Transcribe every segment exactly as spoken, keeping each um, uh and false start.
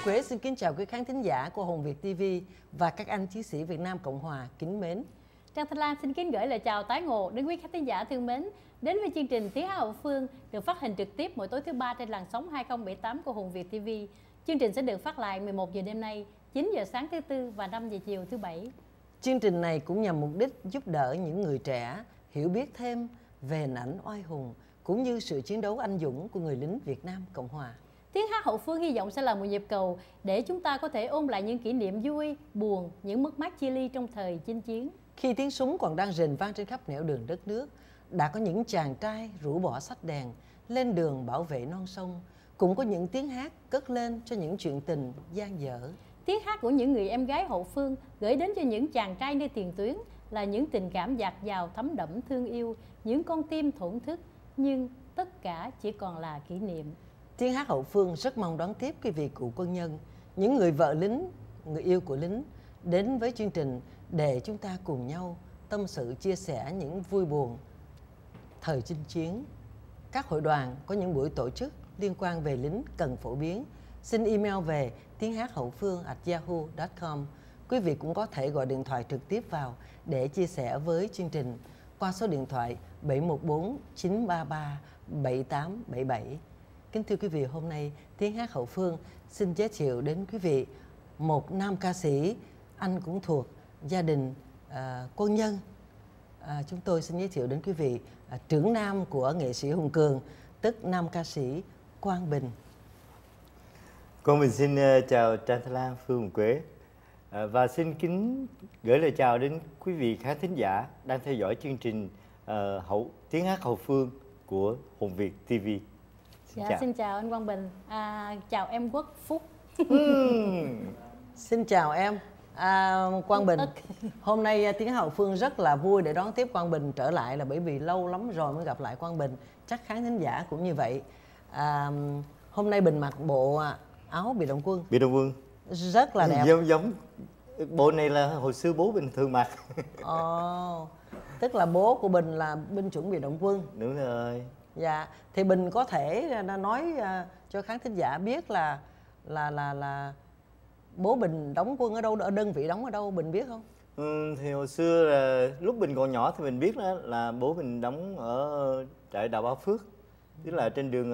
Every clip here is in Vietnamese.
Quế xin kính chào quý khán thính giả của Hồn Việt ti vi và các anh chiến sĩ Việt Nam Cộng Hòa kính mến. Trang Thanh Lan xin kính gửi lời chào tái ngộ đến quý khán thính giả thương mến. Đến với chương trình Tiếng Hát hậu phương được phát hình trực tiếp mỗi tối thứ ba trên làn sóng hai không bảy tám của Hồn Việt ti vi. Chương trình sẽ được phát lại mười một giờ đêm nay, chín giờ sáng thứ tư và năm giờ chiều thứ bảy. Chương trình này cũng nhằm mục đích giúp đỡ những người trẻ hiểu biết thêm về hình ảnh oai hùng cũng như sự chiến đấu anh dũng của người lính Việt Nam Cộng Hòa. Tiếng Hát hậu phương hy vọng sẽ là một nhịp cầu để chúng ta có thể ôn lại những kỷ niệm vui, buồn, những mất mát chia ly trong thời chinh chiến. Khi tiếng súng còn đang rền vang trên khắp nẻo đường đất nước, đã có những chàng trai rũ bỏ sách đèn lên đường bảo vệ non sông, cũng có những tiếng hát cất lên cho những chuyện tình dang dở. Tiếng hát của những người em gái hậu phương gửi đến cho những chàng trai nơi tiền tuyến là những tình cảm dạt dào thấm đẫm thương yêu, những con tim thổn thức, nhưng tất cả chỉ còn là kỷ niệm. Tiếng Hát hậu phương rất mong đón tiếp quý vị cụ quân nhân, những người vợ lính, người yêu của lính đến với chương trình để chúng ta cùng nhau tâm sự chia sẻ những vui buồn thời chinh chiến. Các hội đoàn có những buổi tổ chức liên quan về lính cần phổ biến, xin email về tiếng hát hậu phương a yahoo chấm com. Quý vị cũng có thể gọi điện thoại trực tiếp vào để chia sẻ với chương trình qua số điện thoại bảy một bốn chín ba ba bảy tám bảy bảy. Kính thưa quý vị, hôm nay Tiếng Hát hậu phương xin giới thiệu đến quý vị một nam ca sĩ, anh cũng thuộc gia đình à, quân nhân. À, chúng tôi xin giới thiệu đến quý vị à, trưởng nam của nghệ sĩ Hùng Cường, tức nam ca sĩ Quang Bình. Quang Bình xin uh, chào Trang Thanh Lan, Phương Hồng Quế uh, và xin kính gửi lời chào đến quý vị khán thính giả đang theo dõi chương trình uh, hậu Tiếng Hát hậu phương của Hồn Việt ti vi. Xin dạ, chào. xin chào anh Quang Bình, à, chào em Quốc Phúc. Xin chào em à, Quang Bình. Hôm nay Tiếng Hát hậu phương rất là vui để đón tiếp Quang Bình trở lại, là bởi vì lâu lắm rồi mới gặp lại Quang Bình. Chắc khán thính giả cũng như vậy. à, Hôm nay Bình mặc bộ áo biệt động quân. Biệt động quân rất là đẹp. Giống giống bộ này là hồi xưa bố Bình thường mặc. Ồ, tức là bố của Bình là binh chủng biệt động quân. Đúng rồi. Dạ, thì Bình có thể nói cho khán thính giả biết là là là là bố Bình đóng quân ở đâu, ở đơn vị đóng ở đâu, Bình biết không? Ừ, thì hồi xưa là lúc Bình còn nhỏ thì mình biết đó là bố mình đóng ở trại Đào Ba Phước, tức là trên đường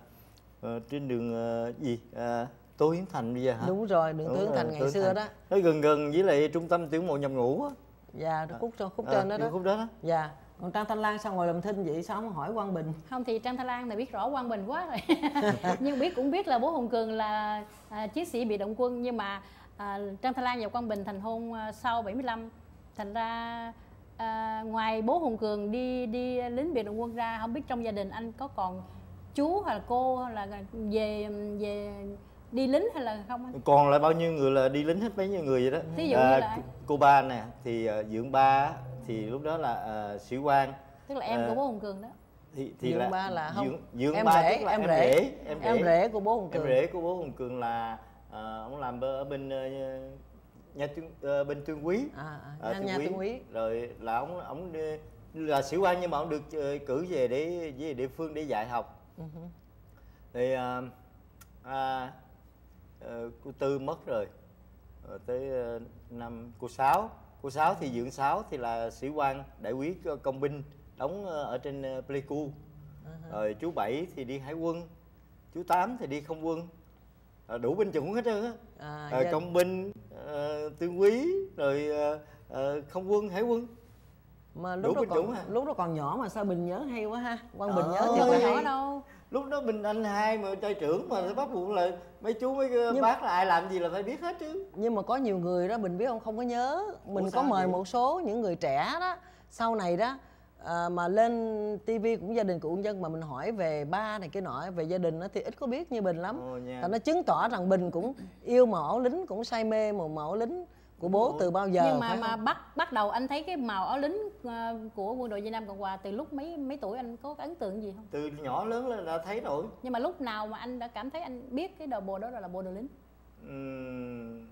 uh, trên đường uh, gì uh, Tô Hiến Thành bây giờ hả? Đúng rồi, đường Tô Hiến Thành ngày xưa đó. Nó gần gần với lại trung tâm tuyển mộ nhập ngũ á. Dạ, khúc trong khúc à, trên đó đó. Khúc đó đó. Dạ. Còn Trang Thanh Lan sao ngồi làm thinh vậy, sao không hỏi Quang Bình? Không thì Trang Thanh Lan này biết rõ Quang Bình quá rồi. Nhưng biết cũng biết là bố Hùng Cường là à, chiến sĩ biệt động quân, nhưng mà à, Trang Thanh Lan và Quang Bình thành hôn à, sau bảy mươi lăm. Thành ra à, ngoài bố Hùng Cường đi đi lính biệt động quân ra, không biết trong gia đình anh có còn chú hay là cô hay là về về đi lính hay là không anh? Còn lại bao nhiêu người là đi lính hết, mấy nhiêu người vậy đó. Thí dụ à, như là cô ba nè thì uh, Dượng ba thì lúc đó là uh, sĩ quan, tức là em à, của bố Hùng Cường đó. thì thì Dượng là ba là không, Dượng, Dượng em ba rể, tức là em em rể, rể em rể em rể của bố Hùng Cường. Em rể của bố Hùng Cường là uh, ông làm ở bên uh, nhà tương, uh, bên Tương Quý, à, à, uh, nhà Tương Quý, rồi là ông ông là sĩ quan nhưng mà ông được uh, cử về để về địa phương để dạy học. uh -huh. Thì uh, uh, uh, cô Tư mất rồi, rồi tới uh, năm cô Sáu cô Sáu thì Dượng Sáu thì là sĩ quan đại úy công binh đóng ở trên Pleiku. uh -huh. Rồi chú Bảy thì đi hải quân, chú Tám thì đi không quân, à, đủ binh chủng hết trơn á. à, à, công binh, à, Tương Quý, rồi à, à, không quân, hải quân. Mà lúc đó còn à. lúc đó còn nhỏ mà sao Bình nhớ hay quá ha. Quang Bình nhớ thiệt là nhỏ đâu. Lúc đó Bình anh hai mà trai trưởng mà bắt buộc là mấy chú mấy nhưng bác là ai làm gì là phải biết hết chứ. Nhưng mà có nhiều người đó Bình biết không, không có nhớ. Mình Ủa có mời vậy? Một số những người trẻ đó sau này đó à, mà lên tivi cũng gia đình cụ dân mà mình hỏi về ba này cái nọ, về gia đình đó thì ít có biết như Bình lắm. Và nó chứng tỏ rằng Bình cũng yêu màu áo lính, cũng say mê màu màu áo lính của bố Ủa? từ bao giờ. Nhưng mà mà bắt bắt đầu anh thấy cái màu áo lính của quân đội Việt Nam Cộng Hòa từ lúc mấy mấy tuổi, anh có ấn tượng gì không? Từ nhỏ lớn lên đã thấy rồi. Nhưng mà lúc nào mà anh đã cảm thấy anh biết cái đồ bộ đó là bộ đội lính? Uhm,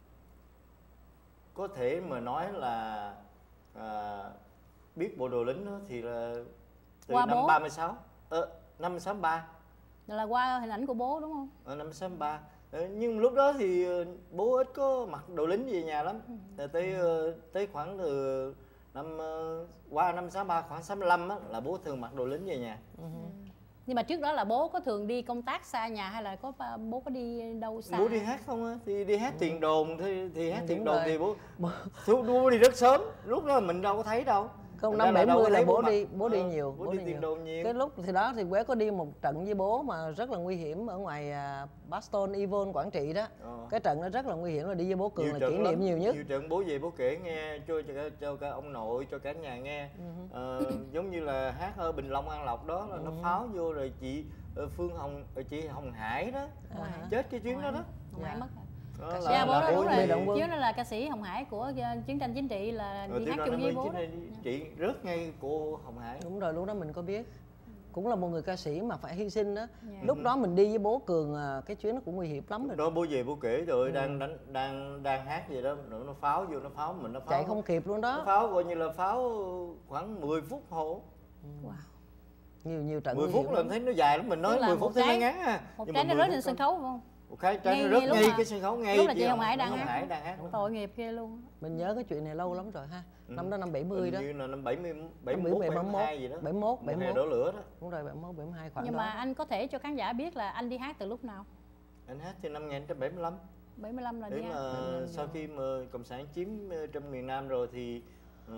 có thể mà nói là à, biết bộ đội lính đó thì là từ qua năm bố. ba mươi sáu, ờ, năm sáu ba. Là qua hình ảnh của bố đúng không? Ở năm sáu ba Nhưng lúc đó thì bố ít có mặc đồ lính về nhà lắm. Rồi tới tới khoảng từ năm qua năm sáu ba khoảng sáu mươi lăm á là bố thường mặc đồ lính về nhà. Ừ. Nhưng mà trước đó là bố có thường đi công tác xa nhà hay là có bố có đi đâu xa? Bố đi hát không á, thì đi hát tiền đồn thì, thì hát ừ, tiền đồn rồi. thì bố bố, bố đi rất sớm, lúc đó mình đâu có thấy đâu. Không, năm bảy mươi là bố đi bố đi nhiều, bố, bố đi, đi tiền đồn nhiều. Cái lúc thì đó thì Quế có đi một trận với bố mà rất là nguy hiểm ở ngoài uh, Boston, Yvonne, Quảng Trị đó. Ờ. Cái trận nó rất là nguy hiểm, là đi với bố Cường nhiều là kỷ niệm lắm. Nhiều nhất. Nhiều trận bố về bố kể nghe cho cho, cho, cho cả ông nội, cho cả nhà nghe. Uh -huh. ờ, giống như là hát ở Bình Long An Lộc đó là uh -huh. nó pháo vô rồi chị Phương Hồng, chị Hồng Hải đó uh -huh. chết cái chuyến đó đó. Hồng Hải mất. Đó là, dạ, bố đó đúng rồi. Chiếu đó là ca sĩ Hồng Hải của chiến tranh chính trị là đi hát chung với bố đó. Chị rớt ngay cô Hồng Hải. Đúng rồi, lúc đó mình có biết. Cũng là một người ca sĩ mà phải hy sinh đó. Yeah. Lúc đó mình đi với bố Cường cái chuyến nó cũng nguy hiểm lắm rồi. Đó bố về bố kể rồi, ừ. đang đánh đang đang hát gì đó, nó pháo vô nó pháo mình nó pháo. Chạy không kịp luôn đó. Nó pháo coi như là pháo khoảng mười phút hộ. Wow. Nhiều nhiều trận mười phút là thấy nó dài lắm, mình nói mười phút thấy nó ngắn à. Một cái nó rớt lên sân khấu phải không? Một cái trái nó rớt ngay cái sân khấu ngay. Lúc là chị Hồng Hải đang hát. Hải đang hát. Tội nghiệp ghê luôn. Mình nhớ cái chuyện này lâu lắm rồi ha. Năm đó năm bảy mươi đó. Như là năm bảy mươi bảy mươi mốt bảy mươi hai gì đó. bảy mươi mốt bảy mươi mốt đổ lửa đó. Đúng rồi, bảy mươi mốt bảy mươi hai khoảng đó. Nhưng mà anh có thể cho khán giả biết là anh đi hát từ lúc nào? Anh hát từ năm một nghìn chín trăm bảy mươi lăm. bảy mươi lăm là đi hát. Mà sau khi mà cộng sản chiếm trong miền Nam rồi thì uh,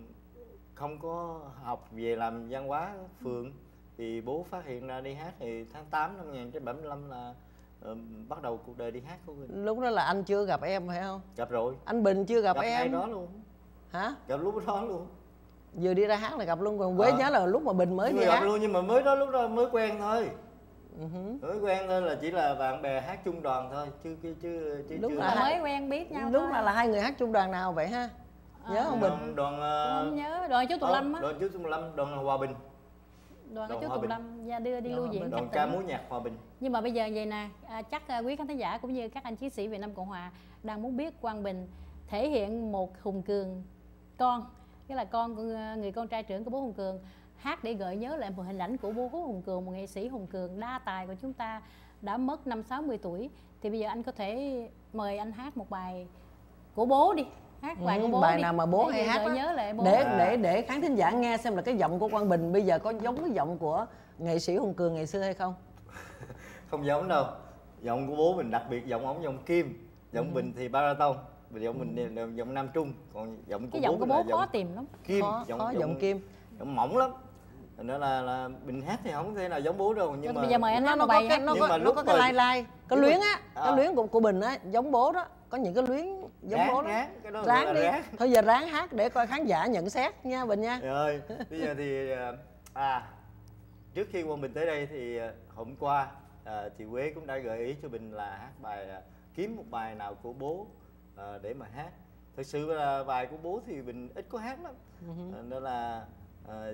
không có học về làm văn hóa phường, thì bố phát hiện ra đi hát thì tháng tám năm một nghìn chín trăm bảy mươi lăm là uh, bắt đầu cuộc đời đi hát của mình. Lúc đó là anh chưa gặp em phải không? Gặp rồi. Anh Bình chưa gặp, gặp em. Gặp đó luôn. Hả? Gặp lúc đó luôn. Vừa đi ra hát là gặp luôn, còn Quế à. nhớ là lúc mà Bình mới nhưng đi gặp hát luôn, nhưng mà mới đó lúc đó mới quen thôi. Uh-huh. Mới quen thôi, là chỉ là bạn bè hát chung đoàn thôi, chứ chứ chứ, chứ lúc chưa là mới quen biết nhau. Lúc thôi. nào là hai người hát chung đoàn nào vậy ha? Nhớ không Bình? Đoàn, đoàn uh... không nhớ, đoàn chú Tùng Lâm á. Đoàn chú Tùng Lâm, đoàn Hòa Bình. Đoàn, đoàn chú Tùng Lâm ra đưa đi lưu diễn. Đoàn ca múa nhạc Hòa Bình. Nhưng mà bây giờ vậy nè, à, chắc quý khán thính giả cũng như các anh chiến sĩ Việt Nam Cộng Hòa đang muốn biết Quang Bình thể hiện một Hùng Cường con, nghĩa là con của người con trai trưởng của bố Hùng Cường, hát để gợi nhớ lại một hình ảnh của bố Hùng Cường, một nghệ sĩ Hùng Cường đa tài của chúng ta đã mất năm sáu mươi tuổi. Thì bây giờ anh có thể mời anh hát một bài của bố đi, hát bài ừ, của bố bài đi. nào mà bố hay hát đó, nhớ lại bố. để để để khán thính giả nghe xem là cái giọng của Quang Bình bây giờ có giống cái giọng của nghệ sĩ Hùng Cường ngày xưa hay không. Không giống đâu, giọng của bố mình đặc biệt, giọng ống giọng kim, giọng ừ. Bình thì baraton, giọng mình là giọng nam trung, còn giọng của cái bố giọng của bố khó tìm lắm, kim, khó, giọng, khó, giọng, giọng kim, giọng mỏng lắm. Nên là, là Bình hát thì không thể nào giống bố đâu, nhưng mà bây giờ mời anh hát nó, một bài có cái, nó có, nó có cái lai lai, cái luyến á, à. cái luyến của của Bình á giống bố đó, có những cái luyến giống ráng, bố đó. Ráng, cái đó ráng đi, ráng. Thôi giờ ráng hát để coi khán giả nhận xét nha Bình nha. Rồi, bây giờ thì à trước khi Quang Bình tới đây thì hôm qua à, chị Quế cũng đã gợi ý cho Bình là hát bài à, kiếm một bài nào của bố à, để mà hát. Thực sự là bài của bố thì Bình ít có hát lắm, uh-huh. à, nên là à,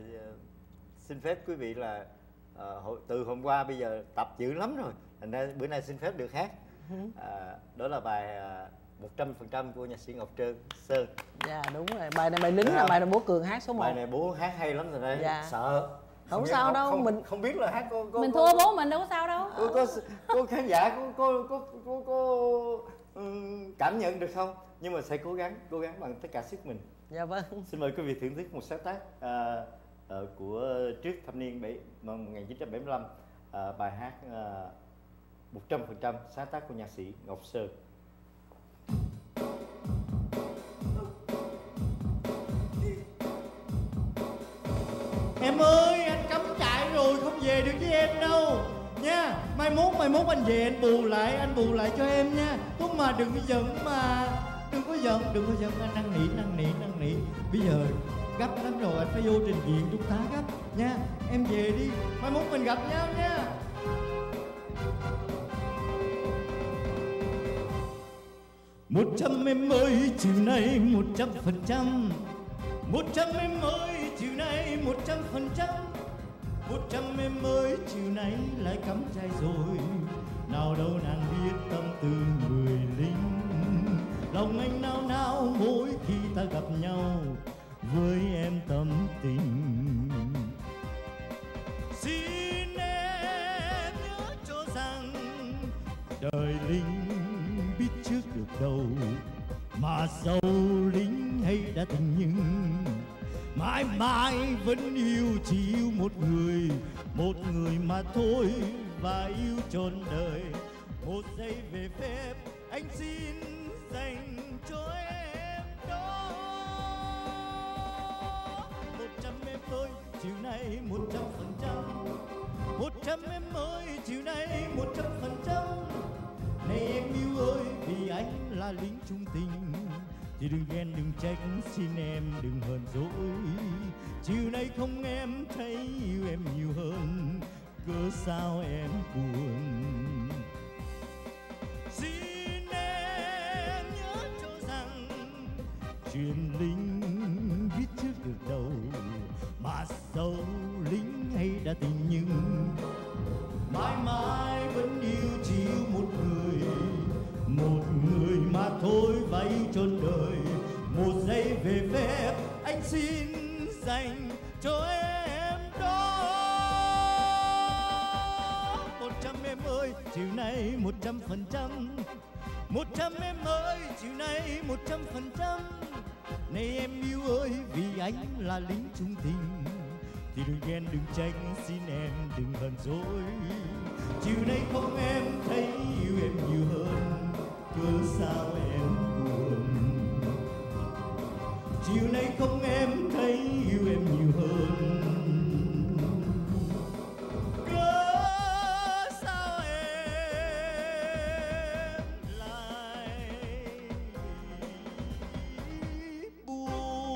xin phép quý vị là à, từ hôm qua bây giờ tập dữ lắm rồi, thành ra bữa nay xin phép được hát. Uh-huh. à, đó là bài à, một trăm phần trăm của nhạc sĩ Ngọc Trân Sơn. Dạ đúng rồi, bài này bài lính là bài này bố Cường hát số một. Bài này bố hát hay lắm rồi đây, dạ. Sợ. Không, không sao không, đâu, không, mình không biết là hát có, có mình có, thua bố mình đâu có sao đâu. Có, có, có khán giả có có có có, có um, cảm nhận được không? Nhưng mà sẽ cố gắng cố gắng bằng tất cả sức mình. Dạ vâng. Xin mời quý vị thưởng thức một sáng tác uh, uh, của trước thập niên bảy một nghìn chín trăm bảy mươi lăm, uh, bài hát uh, một trăm phần trăm sáng tác của nhạc sĩ Ngọc Sơn. Em ơi, anh cắm trại rồi, không về được với em đâu nha. Mai mốt, mai mốt anh về anh bù lại, anh bù lại cho em nha. Có mà đừng có giận mà, đừng có giận, đừng có giận, anh năn nỉ, năn nỉ, năn nỉ. Bây giờ gấp lắm rồi, anh phải vô trình diện chúng ta gấp nha. Em về đi, mai mốt mình gặp nhau nha. Một trăm em ơi, chiều nay một trăm phần trăm. Một trăm em ơi, chiều nay một trăm phần trăm. Một trăm em ơi, chiều nay lại cắm trại rồi. Nào đâu nàng biết tâm tư người lính. Lòng anh nao nao mỗi khi ta gặp nhau với em tâm tình. Xin em nhớ cho rằng đời lính biết trước được đâu, mà dẫu lính hay đã từng nhưng mãi mãi vẫn yêu, chỉ yêu một người, một người mà thôi, và yêu trọn đời. Một giây về phép anh xin dành cho em đó. Một trăm em ơi chiều nay một trăm phần trăm, một trăm em ơi chiều nay một trăm phần trăm. Này em yêu ơi, vì anh là lính trung tình thì đừng ghen đừng trách, xin em đừng hờn dỗi. Chiều nay không em thấy yêu em nhiều hơn, cớ sao em buồn. Xin em nhớ cho rằng chuyện lính biết trước được đâu, mà dẫu lính hay đã tình nhưng mãi mãi vẫn yêu, chỉ yêu một người, một người mà thôi, và yêu trọn đời. Một giây về phép anh xin dành cho em đó. Một trăm em ơi chiều nay một trăm phần trăm, một trăm em ơi chiều nay một trăm phần trăm. Này em yêu ơi, vì anh là lính trung tình thì đừng ghen đừng trách, xin em đừng hờn dỗi. Chiều nay không em thấy yêu em nhiều hơn, cớ sao em buồn. Chiều nay không em thấy yêu em nhiều hơn, cớ sao em lại buồn.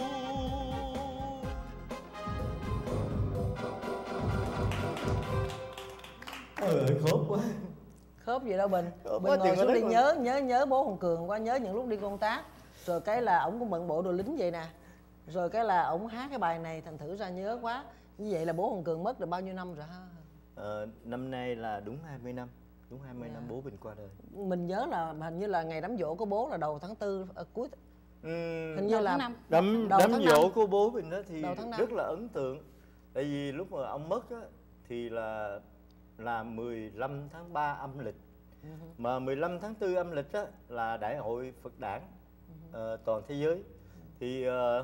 Ờ, khớp quá. Khớp gì đâu Bình. Khớp Bình quá, ngồi tiền xuống ở đi, đấy nhớ nhớ nhớ bố Hồng Cường quá, nhớ những lúc đi công tác. Rồi cái là ổng cũng bận bộ đồ lính vậy nè. Rồi cái là ổng hát cái bài này, thành thử ra nhớ quá. Như vậy là bố Hồng Cường mất được bao nhiêu năm rồi ha? Ờ, năm nay là đúng hai mươi năm. Đúng hai mươi Dạ. năm bố Bình qua đời. Mình nhớ là hình như là ngày đám giỗ của bố là đầu tháng tư, à, cuối Uhm, hình như Đầu là tháng năm. đám đầu đám tháng giỗ năm. của bố Bình đó thì Đầu tháng năm. rất là ấn tượng. Tại vì lúc mà ông mất á thì là là mười lăm tháng ba âm lịch. Uh-huh. Mà mười lăm tháng tư âm lịch á là Đại hội Phật Đản uh-huh. ờ, toàn thế giới. Thì uh,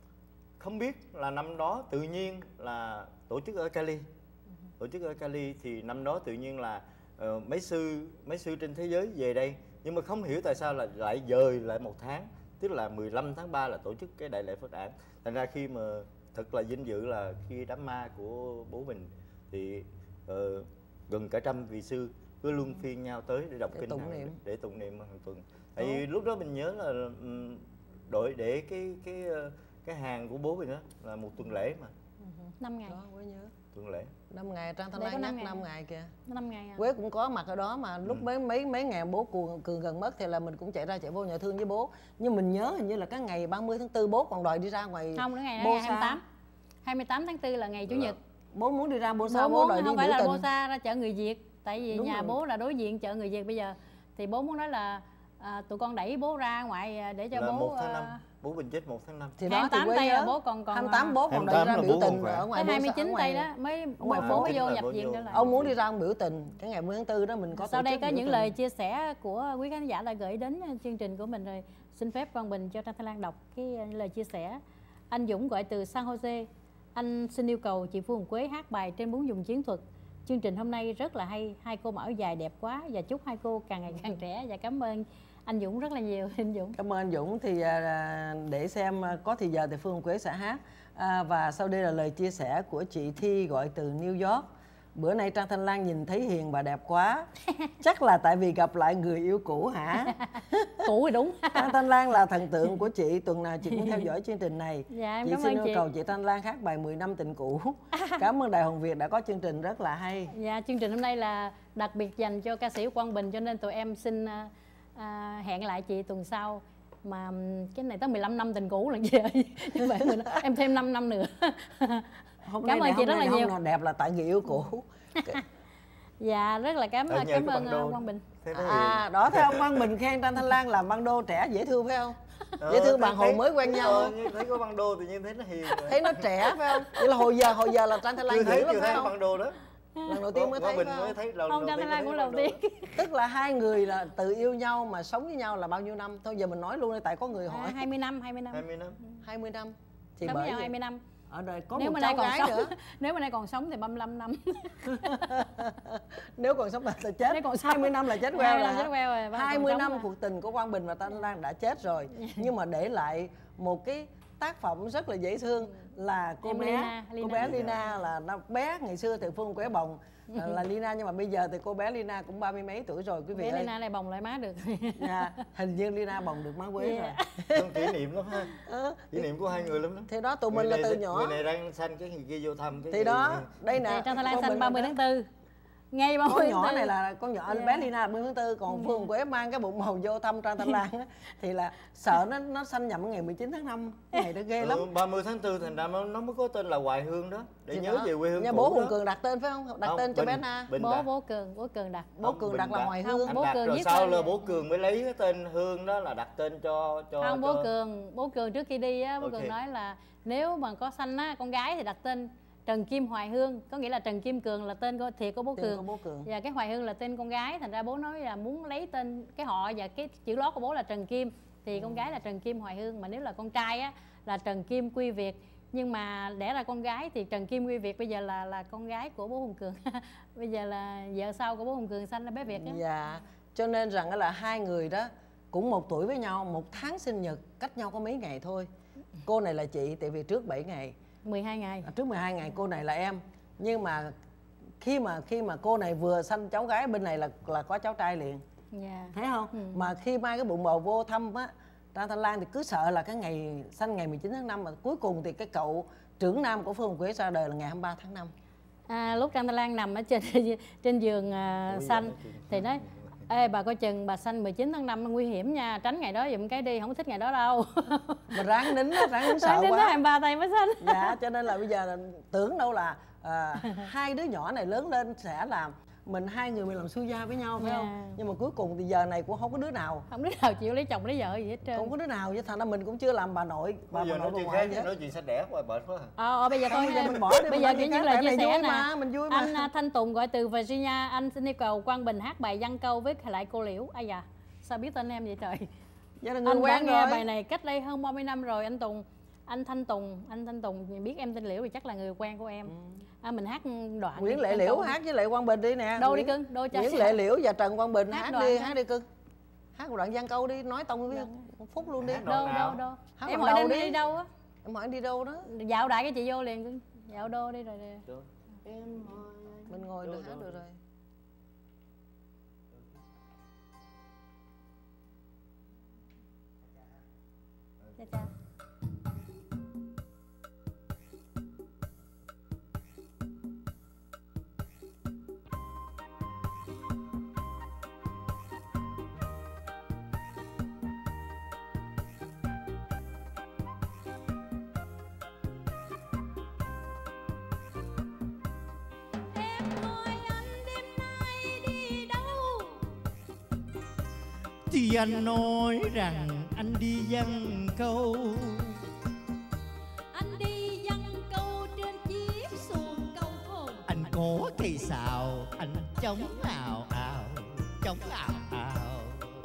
không biết là năm đó tự nhiên là tổ chức ở Cali. Uh-huh. Tổ chức ở Cali thì năm đó tự nhiên là uh, mấy sư mấy sư trên thế giới về đây, nhưng mà không hiểu tại sao là lại dời lại một tháng, tức là mười lăm tháng ba là tổ chức cái đại lễ Phật Đản. Thành ra khi mà thật là vinh dự là khi đám ma của bố mình thì uh, gần cả trăm vị sư cứ luân phiên nhau tới để đọc Để kinh tụng hàng, niệm. để tụng niệm hàng tuần. Tại vì lúc đó mình nhớ là um, đội để cái cái cái hàng của bố mình đó là một tuần lễ mà. năm ngày. Đó, Quế nhớ. Tuần lễ. năm ngày, Trang Thanh Đây có Lan năm nhắc ngày. năm ngày kìa. năm ngày à. Quế cũng có mặt ở đó mà lúc Ừ. mấy mấy mấy ngày bố Cường, Cường gần mất thì là mình cũng chạy ra chạy vô nhà thương với bố. Nhưng mình nhớ hình như là cái ngày ba mươi tháng tư bố còn đòi đi ra ngoài. Không, nữa ngày Bô ngày hai mươi Sa. tám. hai mươi tám tháng tư là ngày chủ nhật. Bố muốn đi ra Bô Sa, Bố bố, muốn đòi đi không phải biểu là tình. Bô Sa ra chợ người Việt, tại vì Đúng nhà rồi. bố là đối diện chợ người Việt bây giờ, thì bố muốn nói là à, tụi con đẩy bố ra ngoài à, để cho Là bố một tháng à, năm. Bố Bình chết một tháng năm. Thì hai đó mươi thì tám Quế tây nhớ. là bố còn còn hai mươi tám bố còn đòi hai mươi tám ra là biểu bố tình còn khỏe. ở ngoài tới Bô hai mươi Sa, chín ở tây ngoài- đó mới ngoài bố phố. mới vô là nhập bố viện vô. trở lại. Ông muốn đi ra biểu tình cái ngày ba mươi tháng tư đó mình có Sau tổ đây chức có biểu những tình. lời chia sẻ của quý khán giả đã gửi đến chương trình của mình rồi. Xin phép Quang Bình cho Trang Thanh Lan đọc cái lời chia sẻ. Anh Dũng gọi từ San Jose. Anh xin yêu cầu chị Phương Quế hát bài Trên Bốn Vùng Chiến Thuật. Chương trình hôm nay rất là hay, hai cô mở dài đẹp quá và chúc hai cô càng ngày càng trẻ. Và cảm ơn anh Dũng rất là nhiều. Anh Dũng. Cảm ơn anh Dũng. Thì à, để xem à, có thì giờ thì Phương Quế sẽ hát. À, và sau đây là lời chia sẻ của chị Thi gọi từ New York. Bữa nay Trang Thanh Lan nhìn thấy hiền và đẹp quá. Chắc là tại vì gặp lại người yêu cũ hả? Cũ rồi đúng. Trang Thanh Lan là thần tượng của chị. Tuần nào chị cũng theo dõi chương trình này. Dạ, em Chị cảm xin ơn yêu chị. cầu chị Thanh Lan hát bài mười năm tình cũ. Cảm ơn Đài Hồng Việt đã có chương trình rất là hay. Dạ, chương trình hôm nay là đặc biệt dành cho ca sĩ Quang Bình, cho nên tụi em xin à, à, hẹn lại chị tuần sau. Mà ừm, cái này tới mười lăm năm tình cũ lần chị ơi. Chứ phải mười lăm, em thêm năm năm nữa. Hôm Cảm nay ơn này, chị hôm rất nay là không nhiều. nào đẹp là tại người yêu cũ. Dạ, rất là cảm Ở nhờ cảm cái ơn băng đô. uh, Quang Bình. Thế đó À, đó thấy ông Quang Bình khen Trang Thanh Lan làm băng đô trẻ dễ thương phải không? Ờ, Dễ thương thấy- bằng hồi thấy- mới quen nhau ờ, không? như thấy có băng đô tự nhiên thấy nó hiền rồi. Thấy nó trẻ phải không? Vậy là hồi giờ hồi giờ là Trang Thanh Lan Chưa dữ thấy lắm chưa phải thấy không? băng đô đó. Lần đầu tiên mới thấy mình phải mới không? thấy lần Không, đầu Trang tiên Thanh Lan mới cũng thấy đầu lần tiên. Tức là hai người là tự yêu nhau mà sống với nhau là bao nhiêu năm? Thôi giờ mình nói luôn đi, tại có người À, hỏi. hai mươi năm, hai mươi năm. hai mươi năm. hai mươi năm. Thì Sống với bởi nhau vậy hai mươi năm. ở đời có Nếu một mà cháu nay còn gái sống, nữa. nếu mà nay còn sống thì ba mươi lăm năm. Nếu còn sống là chết. Nếu còn sống. hai mươi năm là chết queo hai mươi rồi. năm hả? chết queo rồi, vẫn hai còn mươi sống năm rồi. cuộc tình của Quang Bình và Thanh Lan đã chết rồi. Nhưng mà để lại một cái tác phẩm rất là dễ thương là cô Em bé Lina, cô Lina. bé Lina là nó bé ngày xưa thì Phương Quế Bồng là, là Lina, nhưng mà bây giờ thì cô bé Lina cũng ba mươi mấy tuổi rồi quý vị Bé ơi. Lina này bồng lại má được. Dạ, hình như Lina bồng được má Quế Yeah. rồi. Không, kỷ niệm lắm ha. Ờ, Kỷ niệm của hai người lắm đó. thì đó tụi mình Người là này- từ nhỏ. Người này đang sanh, cái người kia vô thăm cái Thì người- đó, đây nè. Trang Thanh Lan con sinh mình ba mươi là tháng tư. Ngay ba mươi con tháng nhỏ tư. này là con nhỏ Yeah. bé Lina là ba mươi tháng tư, còn Phương Quế mang cái bụng bầu vô thăm Trang Thanh Lan á, thì là sợ nó nó sanh nhầm ngày mười chín tháng năm, cái ngày đó ghê lắm. Ừ, ba mươi tháng tư thành ra nó nó mới có tên là Hoài Hương đó, để Thì nhớ đó, về quê hương nhà cũ bố Hùng đó. Cường đặt tên phải không? Đặt Không, tên cho Bình- bé Na. Bình Bố đặt. bố Cường, bố Cường đặt. Bố Cường Bình đặt là đặt. Hoài Không, Hương. Anh bố đặt Cường rồi viết sau tên là vậy. bố Cường mới lấy cái tên Hương đó là đặt tên cho cho Không, bố cho... Cường, bố Cường trước khi đi á, bố Ok. Cường nói là nếu mà có sanh á, con gái thì đặt tên Trần Kim Hoài Hương, có nghĩa là Trần Kim Cường là tên của thiệt của bố Tên Cường. của bố Cường. Và cái Hoài Hương là tên con gái, thành ra bố nói là muốn lấy tên cái họ và cái chữ lót của bố là Trần Kim thì con gái là Trần Kim Hoài Hương, mà nếu là con trai á là Trần Kim Quy Việt. Nhưng mà đẻ ra con gái thì Trần Kim Quy Việt bây giờ là là con gái của bố Hùng Cường. Bây giờ là vợ sau của bố Hùng Cường sanh là bé Việt á. Dạ, cho nên rằng là hai người đó cũng một tuổi với nhau, một tháng sinh nhật cách nhau có mấy ngày thôi. Cô này là chị, tại vì trước bảy ngày, mười hai ngày. trước mười hai ngày cô này là em. Nhưng mà khi mà khi mà cô này vừa sanh cháu gái, bên này là là có cháu trai liền. Dạ. Thấy không? Ừ. Mà khi mang cái bụng bầu vô thăm á, Trang Thanh Lan thì cứ sợ là cái ngày sanh ngày mười chín tháng năm, mà cuối cùng thì cái cậu trưởng nam của Phương Quế ra đời là ngày hai mươi ba tháng năm. À, lúc Trang Thanh Lan nằm ở trên trên giường à, Ủa, sanh vậy đó, thì nói ê bà coi chừng bà sanh mười chín tháng năm nó nguy hiểm nha, tránh ngày đó giùm cái đi, không có thích ngày đó đâu. Mà ráng nín á, ráng nín sợ Sáng đến quá. hai mươi ba tay mới sanh. Dạ, cho nên là bây giờ là tưởng đâu là à, hai đứa nhỏ này lớn lên sẽ làm mình hai người mình làm xui gia với nhau phải Dạ. không? Nhưng mà cuối cùng thì giờ này cũng không có đứa nào, Không đứa nào chịu lấy chồng lấy vợ gì hết trơn. không có đứa nào, với thành ra mình cũng chưa làm bà nội, bà, Bây giờ bà nói nội bà chuyện ngoại khác, gì hết. nói chuyện sanh đẻ quá mệt quá. Ờ, ờ, bây giờ Không, thôi bây giờ ha. mình bỏ đi, Bây mình giờ nói kiểu chuyện như khác, là tại chia này sẻ vui nè. mà, mình vui mà. Anh à, Thanh Tùng gọi từ Virginia, anh xin yêu cầu Quang Bình hát bài Văn Câu với lại cô Liễu. Ai da, sao biết tên em vậy trời. Vậy là người Anh đã quen nghe rồi. bài này cách đây hơn ba mươi năm rồi anh Tùng. Anh Thanh Tùng, anh Thanh Tùng biết em tên Liễu thì chắc là người quen của em. À, mình hát đoạn Nguyễn đi, Lệ Thanh Liễu Tùng. hát với Lệ Quang Bình đi nè. Đô đi Nguyễn- cưng, đô cho Nguyễn chị. Lệ Liễu và Trần Quang Bình Hát hát, đoạn đi, ha. hát đi cưng. Hát một đoạn văn câu đi, nói tông với Đoạn. Phúc luôn đi. Hát Đô, đoạn nào? đô, đô. Hát Em đoạn hỏi đầu đến đi. đi đâu á? Em hỏi anh đi đâu đó? Dạo đại cái chị vô liền cưng. Dạo đô đi rồi nè. Rồi. Em hỏi anh Mình ngồi đâu, được hát đâu. được rồi. Cha cha. Thì anh nói rằng anh đi văn câu, Anh đi văn câu trên chiếc xuồng câu hồn. anh có cây xào, anh chống ào ào, chống ào ào.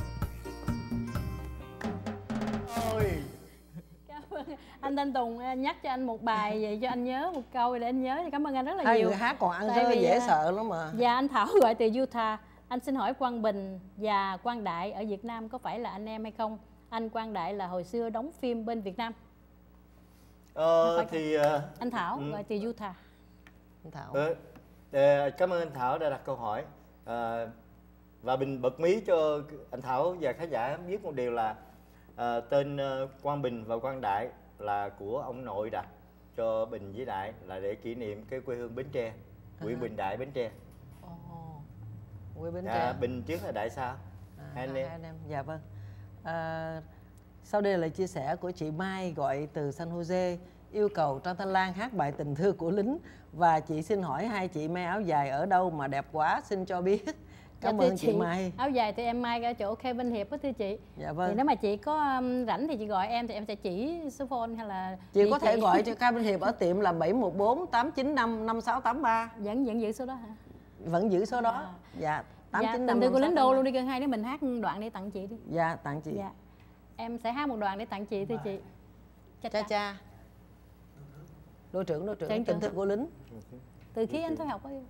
Ôi, Cảm ơn. Anh Thanh Tùng à, nhắc cho anh một bài vậy cho anh nhớ một câu để anh nhớ, thì cảm ơn anh rất là Hai nhiều. người hát còn ăn Tại rơi vì, dễ à, sợ lắm mà. Và anh Thảo gọi từ Utah. Anh xin hỏi Quang Bình và Quang Đại ở Việt Nam có phải là anh em hay không? Anh Quang Đại là hồi xưa đóng phim bên Việt Nam. ờ, Phải thì ờ, Anh Thảo Ừ. gọi từ Utah. Anh Thảo. ờ, ờ, cảm ơn anh Thảo đã đặt câu hỏi. Ờ, và Bình bật mí cho anh Thảo và khán giả biết một điều là ờ, tên ờ, Quang Bình và Quang Đại là của ông nội đặt cho Bình với Đại, là để kỷ niệm cái quê hương Bến Tre, huyện À. Bình Đại, Bến Tre. Ồ, quê Bến À, Tre. Bình trước là Đại sao? À, hai anh hai em. anh em. Dạ vâng. À, sau đây là chia sẻ của chị Mai gọi từ San Jose, yêu cầu Trang Thanh Lan hát bài Tình Thư của Lính. Và chị xin hỏi hai chị may áo dài ở đâu mà đẹp quá, xin cho biết. Cảm thưa ơn chị Mai. Áo dài thì em may ở chỗ Kevin Hiệp đó thưa chị. Dạ vâng. Thì nếu mà chị có um, rảnh thì chị gọi em thì em sẽ chỉ số phone hay là Chị có thể gọi cho Kevin Hiệp ở tiệm là bảy một bốn tám chín năm năm sáu tám ba. Vẫn vẫn giữ số đó hả? Vẫn giữ số đó. À. Dạ. tám Dạ, chín tình năm thương của lính đô năm sáu tám ba. luôn đi, gần hai đứa mình hát đoạn để tặng chị đi. Dạ, tặng chị. Dạ. Em sẽ hát một đoạn để tặng chị thưa chị. Cha Cha cha. Đội trưởng, đội trưởng, Trưởng tình trưởng. thương của lính. Từ khi anh thôi học ấy.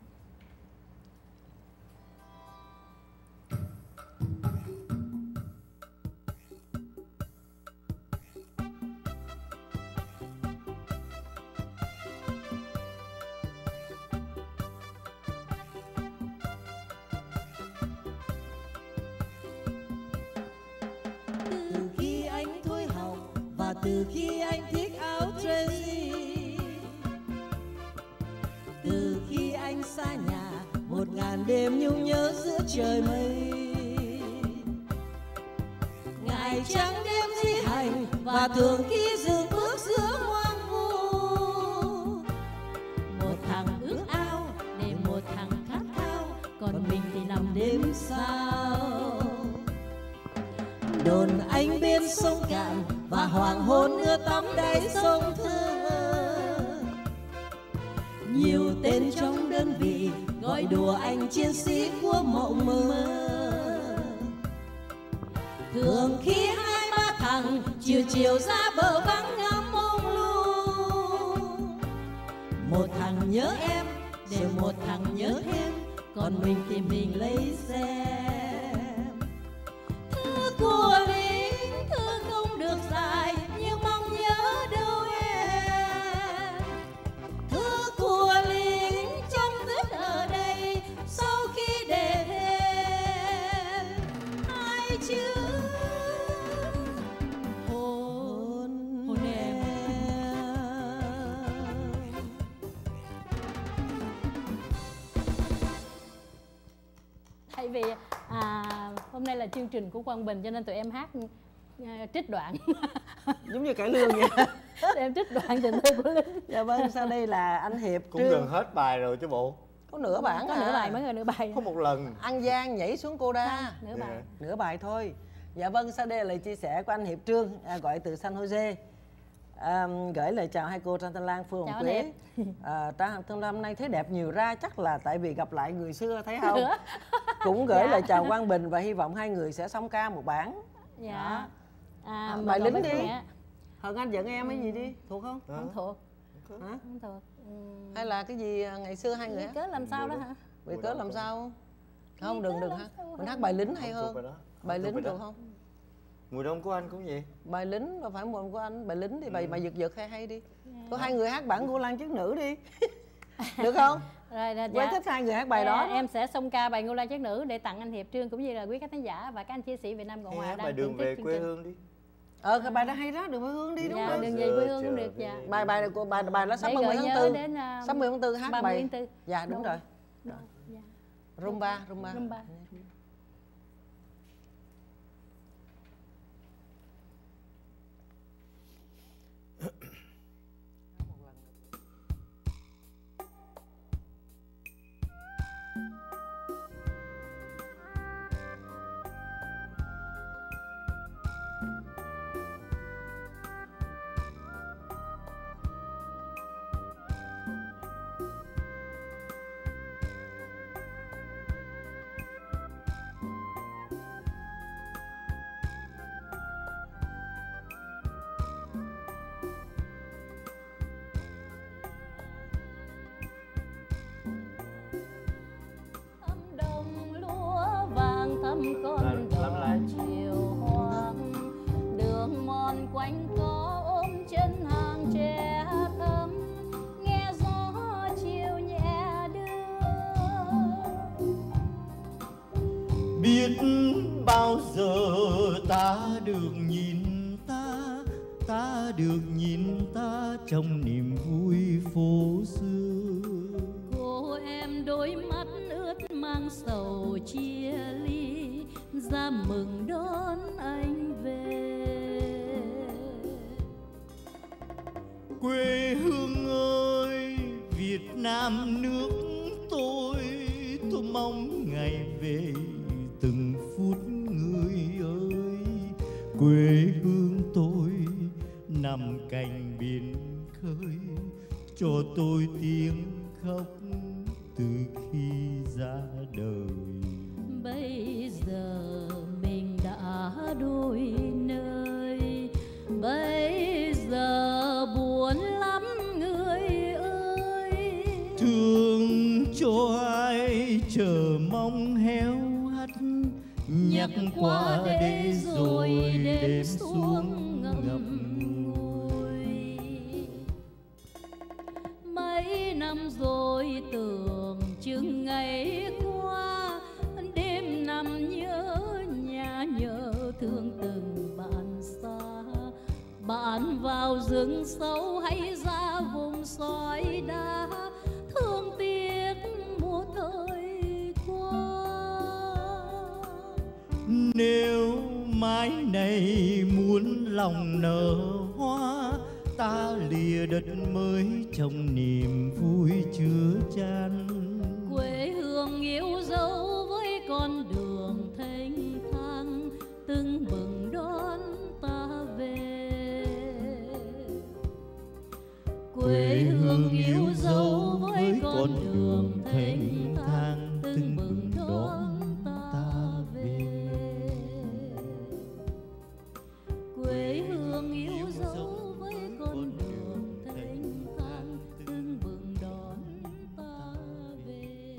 Từ khi anh thôi học và từ khi anh thích áo Tracy, từ khi anh xa nhà một ngàn đêm nhung nhớ giữa trời mây, ngày trắng đêm di hành và thường khi dừng bước giữa hoang vu. Một thằng ước ao để một thằng khát khao, còn mình thì nằm đêm sao. Đồn anh bên sông cạn và hoàng hôn ưa tắm đáy sông Thơ. Nhiều tên trong đơn vị gọi đùa anh chiến sĩ của mộng mơ. Thường khi hai ba thằng chiều chiều ra bờ vắng ngắm mông lung. Một thằng nhớ em để một thằng nhớ thêm, còn mình thì mình lấy xe. Thư của lính thư không được dài, nhưng mong nhớ đâu em. Thư của lính trong tuyết ở đây, sau khi để thêm hai chữ hôn hôn em. Tại vì à, hôm nay là chương trình của Quang Bình cho nên tụi em hát à, trích đoạn. Giống như cải lương vậy. Tụi em trích đoạn tình thương của lính. Dạ vâng, sau đây là anh Hiệp Cũng Trương. gần hết bài rồi chứ bộ. Có nửa bản Có à. nửa bài mới rồi nửa bài. Có một lần. An Giang nhảy xuống cô đa. Nửa bài. Nửa bài thôi. Dạ vâng, sau đây là lời chia sẻ của anh Hiệp Trương, à, gọi từ San Jose. À, gửi lời chào hai cô Trang Thanh Lan, Phương Chào Hồng anh Quế. À, Trang Thanh Lan hôm nay thấy đẹp nhiều ra, chắc là tại vì gặp lại người xưa thấy không? Cũng gửi Dạ. lời chào Quang Bình và hy vọng hai người sẽ song ca một bản. Dạ. Đó. À, À, mà bài còn lính với đi. mẹ. Hận anh giận em hay gì đi, thuộc không? Không thuộc. Hả? Không thuộc. Ừm, Hay là cái gì à, ngày xưa hai người Lý hát? cớ làm sao đó hả? Vì cớ làm sao? Không, Lý đừng cớ đừng làm hát. sao Mình hả? hát bài lính hay Không thuộc hơn. bài đó. Không Bài thuộc lính bài đó. được không? Mùa đông của anh cũng gì? Bài lính đâu phải một của anh, bài lính thì bài Ừ. bài giật giật hay hay đi. Dạ. Có hai người hát bản của Lan Chức Nữ đi. Được không? Rồi, rồi, Quế dạ. thích hai người hát bài đó. À, em sẽ xông ca bài Ngô Lan Chất Nữ để tặng anh Hiệp Trương cũng như là quý khán thính giả và các anh chiến sĩ Việt Nam Cộng Hay Hòa hát đang bài đường thưởng thức về chương quê trình. hương đi. Ờ cái bài đó hay đó, Đường Quê Hương đi đúng Dạ, không? đường về quê hương cũng được. Dạ. Bài bài này của bài bài đó sắp Để ba mươi gợi tháng nhớ tư. đến à, Sắp ba mươi tháng tư hát ba mươi bài. tháng tư. Dạ đúng Đâu? rồi. Đâu? Dạ. Rumba, rumba. Rumba. Thăm đồng lúa vàng thăm con Làm- làm đò lại. chiều hoang, đường mòn quanh co ôm chân hàng tre thấm, nghe gió chiều nhẹ đưa. Biết bao giờ ta được nhìn ta, ta được nhìn ta trong niềm vui phố xưa. Cô em đôi mắt ướt mang sầu chia ly, ra mừng đón anh về. Quê hương ơi, Việt Nam nước tôi, tôi mong ngày về từng phút người ơi. Quê hương tôi nằm cạnh biển khơi, cho tôi tiếng khóc từ khi ra đời. Bây giờ mình đã đôi nơi, bây giờ buồn lắm người ơi. Thương cho ai chờ mong héo hắt, nhắc qua đây rồi đêm xuống ngậm ngùi. Mấy năm rồi tưởng chừng ngày qua, đêm nằm nhớ nhà nhớ thương từng bạn xa. Bạn vào rừng sâu hay ra vùng sỏi đá, thương tiếc một thời qua. Nếu mái này muốn lòng nở hoa, ta lìa đất mới trong niềm vui chứa chan. Quê hương yêu dấu với con đường thanh thang, tưng bừng đón ta về. Quê hương yêu dấu với con đường thanh thang, tưng bừng đón ta về. Quê hương yêu dấu với con đường thanh thang, tưng bừng đón ta về.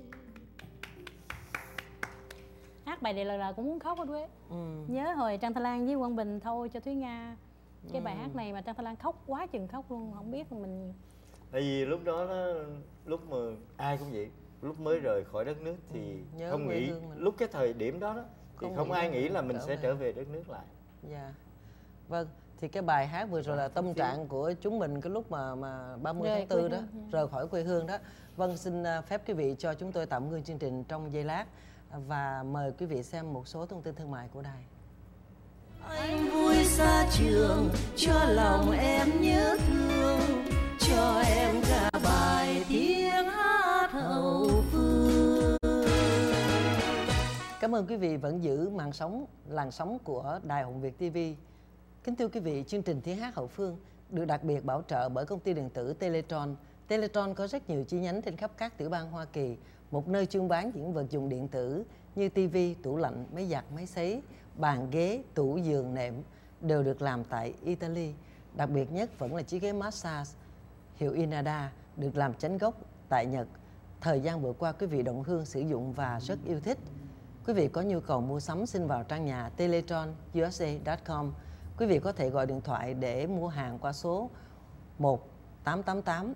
Hát bài này là, là cũng muốn khóc hết Quế. Ừ. Nhớ hồi Trần Thanh Lan với Quang Bình thôi cho Thúy Nga cái bài hát này mà Trần Thanh Lan khóc quá chừng khóc luôn, không biết mình. Tại vì lúc đó nó lúc mà ai cũng vậy, lúc mới rời khỏi đất nước thì Nhớ không quê nghĩ hương mình. lúc cái thời điểm đó đó thì Không không nghĩ ai là nghĩ là mình mình trở sẽ về. trở về đất nước lại. Dạ. Vâng, thì cái bài hát vừa rồi là tâm trạng của chúng mình cái lúc mà mà ba mươi Rời tháng tư quê đó, hương, dạ. rời khỏi quê hương đó. Vâng, xin à, phép quý vị cho chúng tôi tạm ngưng chương trình trong giây lát và mời quý vị xem một số thông tin thương mại của đài. Anh vui xa trường, cho lòng em nhớ thương, cho em cả bài tiếng hát hậu phương. Cảm ơn quý vị vẫn giữ màn sóng, làn sóng của Đài Hồng Việt ti vi. Kính thưa quý vị, chương trình Tiếng hát hậu phương được đặc biệt bảo trợ bởi công ty điện tử Teletron. Teletron có rất nhiều chi nhánh trên khắp các tiểu bang Hoa Kỳ, một nơi chuyên bán những vật dụng điện tử như tivi, tủ lạnh, máy giặt, máy sấy, bàn ghế, tủ giường, nệm đều được làm tại Italy. Đặc biệt nhất vẫn là chiếc ghế massage hiệu Inada được làm chánh gốc tại Nhật. Thời gian vừa qua quý vị đồng hương sử dụng và rất yêu thích. Quý vị có nhu cầu mua sắm xin vào trang nhà teletron u s a chấm com. Quý vị có thể gọi điện thoại để mua hàng qua số một tám tám tám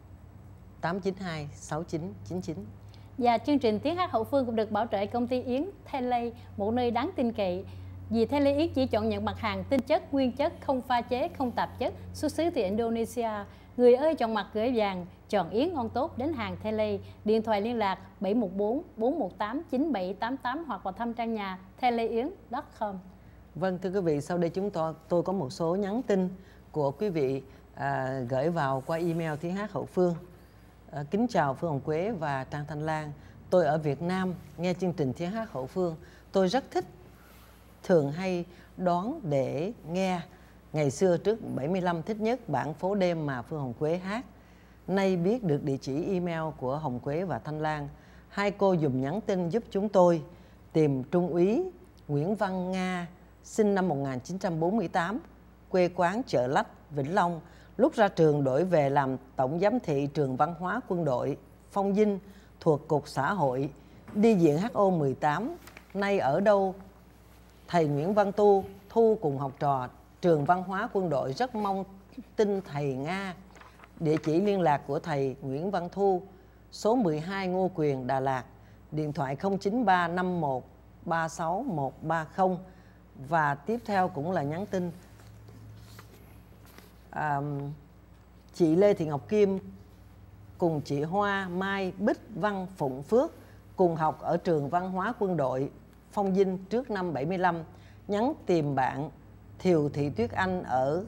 tám chín hai sáu chín chín chín. Và chương trình Tiếng hát hậu phương cũng được bảo trợ công ty Yến Tele, một nơi đáng tin cậy. Vì Tele Yến chỉ chọn những mặt hàng tinh chất, nguyên chất, không pha chế, không tạp chất, xuất xứ từ Indonesia. Người ơi chọn mặt gửi vàng, chọn Yến ngon tốt đến hàng Tele. Điện thoại liên lạc bảy một bốn bốn một tám chín bảy tám tám hoặc vào thăm trang nhà teleyến chấm com. Vâng, thưa quý vị, sau đây chúng tôi tôi có một số nhắn tin của quý vị à, gửi vào qua email Tiếng hát hậu phương. À, kính chào Phương Hồng Quế và Trang Thanh Lan. Tôi ở Việt Nam nghe chương trình Tiếng hát hậu phương. Tôi rất thích, thường hay đón để nghe. Ngày xưa trước bảy mươi lăm thích nhất bản Phố Đêm mà Phương Hồng Quế hát. Nay biết được địa chỉ email của Hồng Quế và Thanh Lan, hai cô dùm nhắn tin giúp chúng tôi tìm Trung úy Nguyễn Văn Nga, sinh năm một nghìn chín trăm bốn mươi tám, quê quán Chợ Lách, Vĩnh Long. Lúc ra trường đổi về làm tổng giám thị trường văn hóa quân đội Phong Vinh thuộc Cục Xã hội, đi diện hát o mười tám. Nay ở đâu? Thầy Nguyễn Văn Tu Thu cùng học trò trường văn hóa quân đội rất mong tin thầy Nga. Địa chỉ liên lạc của thầy Nguyễn Văn Thu, số mười hai Ngô Quyền, Đà Lạt, điện thoại không chín ba năm một ba sáu một ba không. Và tiếp theo cũng là nhắn tin à, chị Lê Thị Ngọc Kim cùng chị Hoa Mai Bích Văn Phụng Phước cùng học ở trường văn hóa quân đội Phong Vinh trước năm bảy mươi lăm, nhắn tìm bạn Thiều Thị Tuyết Anh ở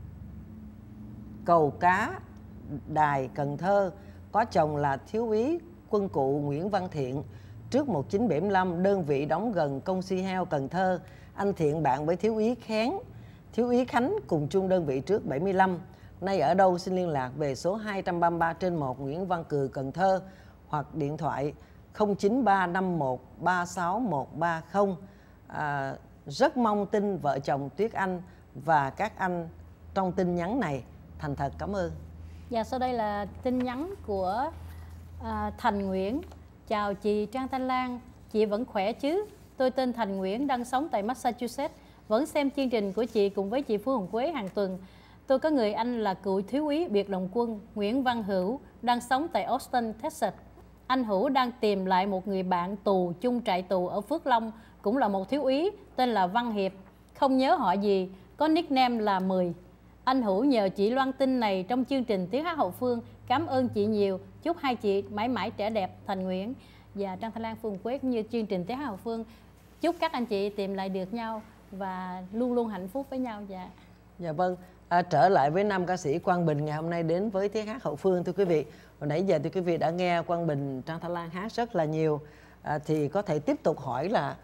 Cầu Cá, Đài, Cần Thơ, có chồng là thiếu úy quân cụ Nguyễn Văn Thiện, trước một nghìn chín trăm bảy mươi lăm, đơn vị đóng gần công si heo Cần Thơ. Anh Thiện bạn với thiếu úy Kháng, thiếu úy Khánh cùng chung đơn vị trước bảy mươi lăm. Nay ở đâu xin liên lạc về số hai trăm ba mươi ba trên một Nguyễn Văn Cừ, Cần Thơ, hoặc điện thoại không chín ba năm một ba sáu một ba không. À, rất mong tin vợ chồng Tuyết Anh và các anh trong tin nhắn này. Thành thật cảm ơn. Và sau đây là tin nhắn của à, Thành Nguyễn. Chào chị Trang Thanh Lan, chị vẫn khỏe chứ? Tôi tên Thành Nguyễn, đang sống tại Massachusetts, vẫn xem chương trình của chị cùng với chị Phương Hồng Quế hàng tuần. Tôi có người anh là cựu thiếu úy biệt động quân Nguyễn Văn Hữu, đang sống tại Austin, Texas. Anh Hữu đang tìm lại một người bạn tù chung trại tù ở Phước Long, cũng là một thiếu úy, tên là Văn Hiệp, không nhớ họ gì, có nickname là mười. Anh Hữu nhờ chị loan tin này trong chương trình Tiếng Hát Hậu Phương. Cảm ơn chị nhiều, chúc hai chị mãi mãi trẻ đẹp. Thành Nguyễn và Trang Thanh Lan, Phương Quế cũng như chương trình Tiếng Hát Hậu Phương chúc các anh chị tìm lại được nhau và luôn luôn hạnh phúc với nhau. Dạ. Dạ vâng. À, trở lại với nam ca sĩ Quang Bình ngày hôm nay đến với Tiếng Hát Hậu Phương, thưa quý vị. Hồi nãy giờ thì quý vị đã nghe Quang Bình, Trang Thanh Lan hát rất là nhiều. À, thì có thể tiếp tục hỏi là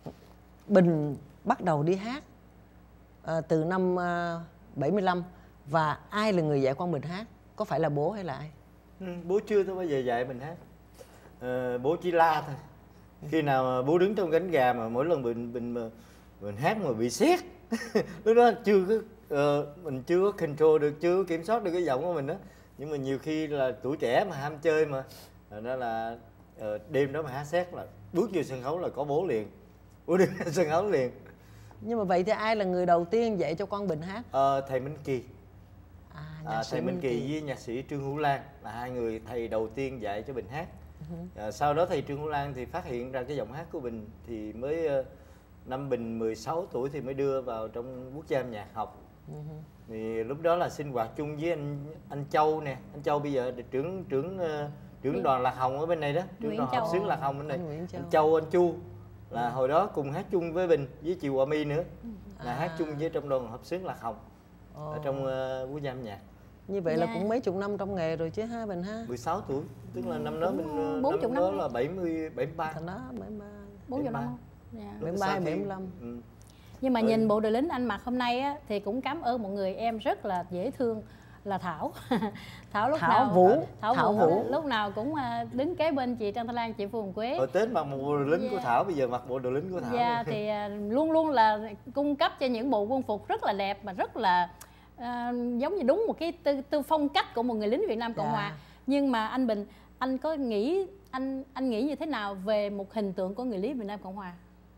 Bình bắt đầu đi hát à, từ năm à, bảy mươi lăm, và ai là người dạy Quang Bình hát? Có phải là bố hay là ai? Ừ, bố chưa tôi bao giờ dạy mình hát. À, bố chỉ la thôi. Khi nào mà bố đứng trong cánh gà mà mỗi lần mình mình mình hát mà bị sét lúc đó chưa có uh, mình chưa có control được, chưa có kiểm soát được cái giọng của mình đó. Nhưng mà nhiều khi là tuổi trẻ mà ham chơi mà, đó là uh, đêm đó mà hát sét là bước vô sân khấu là có bố liền, bố đứng trên sân khấu liền. Nhưng mà vậy thì ai là người đầu tiên dạy cho Quang Bình hát? Uh, thầy Minh Kỳ. À, À, thầy Minh Kỳ với nhạc sĩ Trương Hữu Lan là hai người thầy đầu tiên dạy cho Bình hát. Uh-huh. À, sau đó thầy Trương Hữu Lan thì phát hiện ra cái giọng hát của Bình thì mới uh, năm Bình mười sáu tuổi thì mới đưa vào trong quốc gia âm nhạc học. Uh-huh. Thì lúc đó là sinh hoạt chung với anh anh Châu nè, anh Châu bây giờ trưởng trưởng uh, trưởng đoàn Lạc Hồng ở bên này đó, trưởng đoàn hợp xướng Lạc Hồng bên này. Anh, anh Châu, anh Chu là hồi đó cùng hát chung với Bình với chị Hòa My nữa, là à. hát chung với trong đoàn hợp xướng Lạc Hồng. Ồ. Ở trong uh, quốc gia âm nhạc. Như vậy yeah. là cũng mấy chục năm trong nghề rồi chứ ha Bình ha? mười sáu tuổi, tức là năm đó mình bốn năm đó là bảy mươi, bảy mươi ba. Thành đó bảy mươi ba. bốn năm không? Yeah. bảy mươi ba, bảy mươi lăm. Ừ. Nhưng mà ừ. nhìn bộ đội lính anh mặc hôm nay á, thì cũng cảm ơn một người em rất là dễ thương là Thảo. Thảo lúc Thảo nào Vũ. Thảo, Thảo Vũ, Vũ lúc nào cũng đứng kế bên chị Trang Thanh Lan, chị Phương Quế. Hồi Tết mặc một bộ đồ lính yeah. của Thảo, bây giờ mặc bộ đồ lính của Thảo. Dạ, thì luôn luôn là cung cấp cho những bộ quân phục rất là đẹp và rất là uh, giống như đúng một cái tư, tư phong cách của một người lính Việt Nam Cộng Hòa. Yeah. Nhưng mà anh Bình, anh có nghĩ anh anh nghĩ như thế nào về một hình tượng của người lính Việt Nam Cộng Hòa?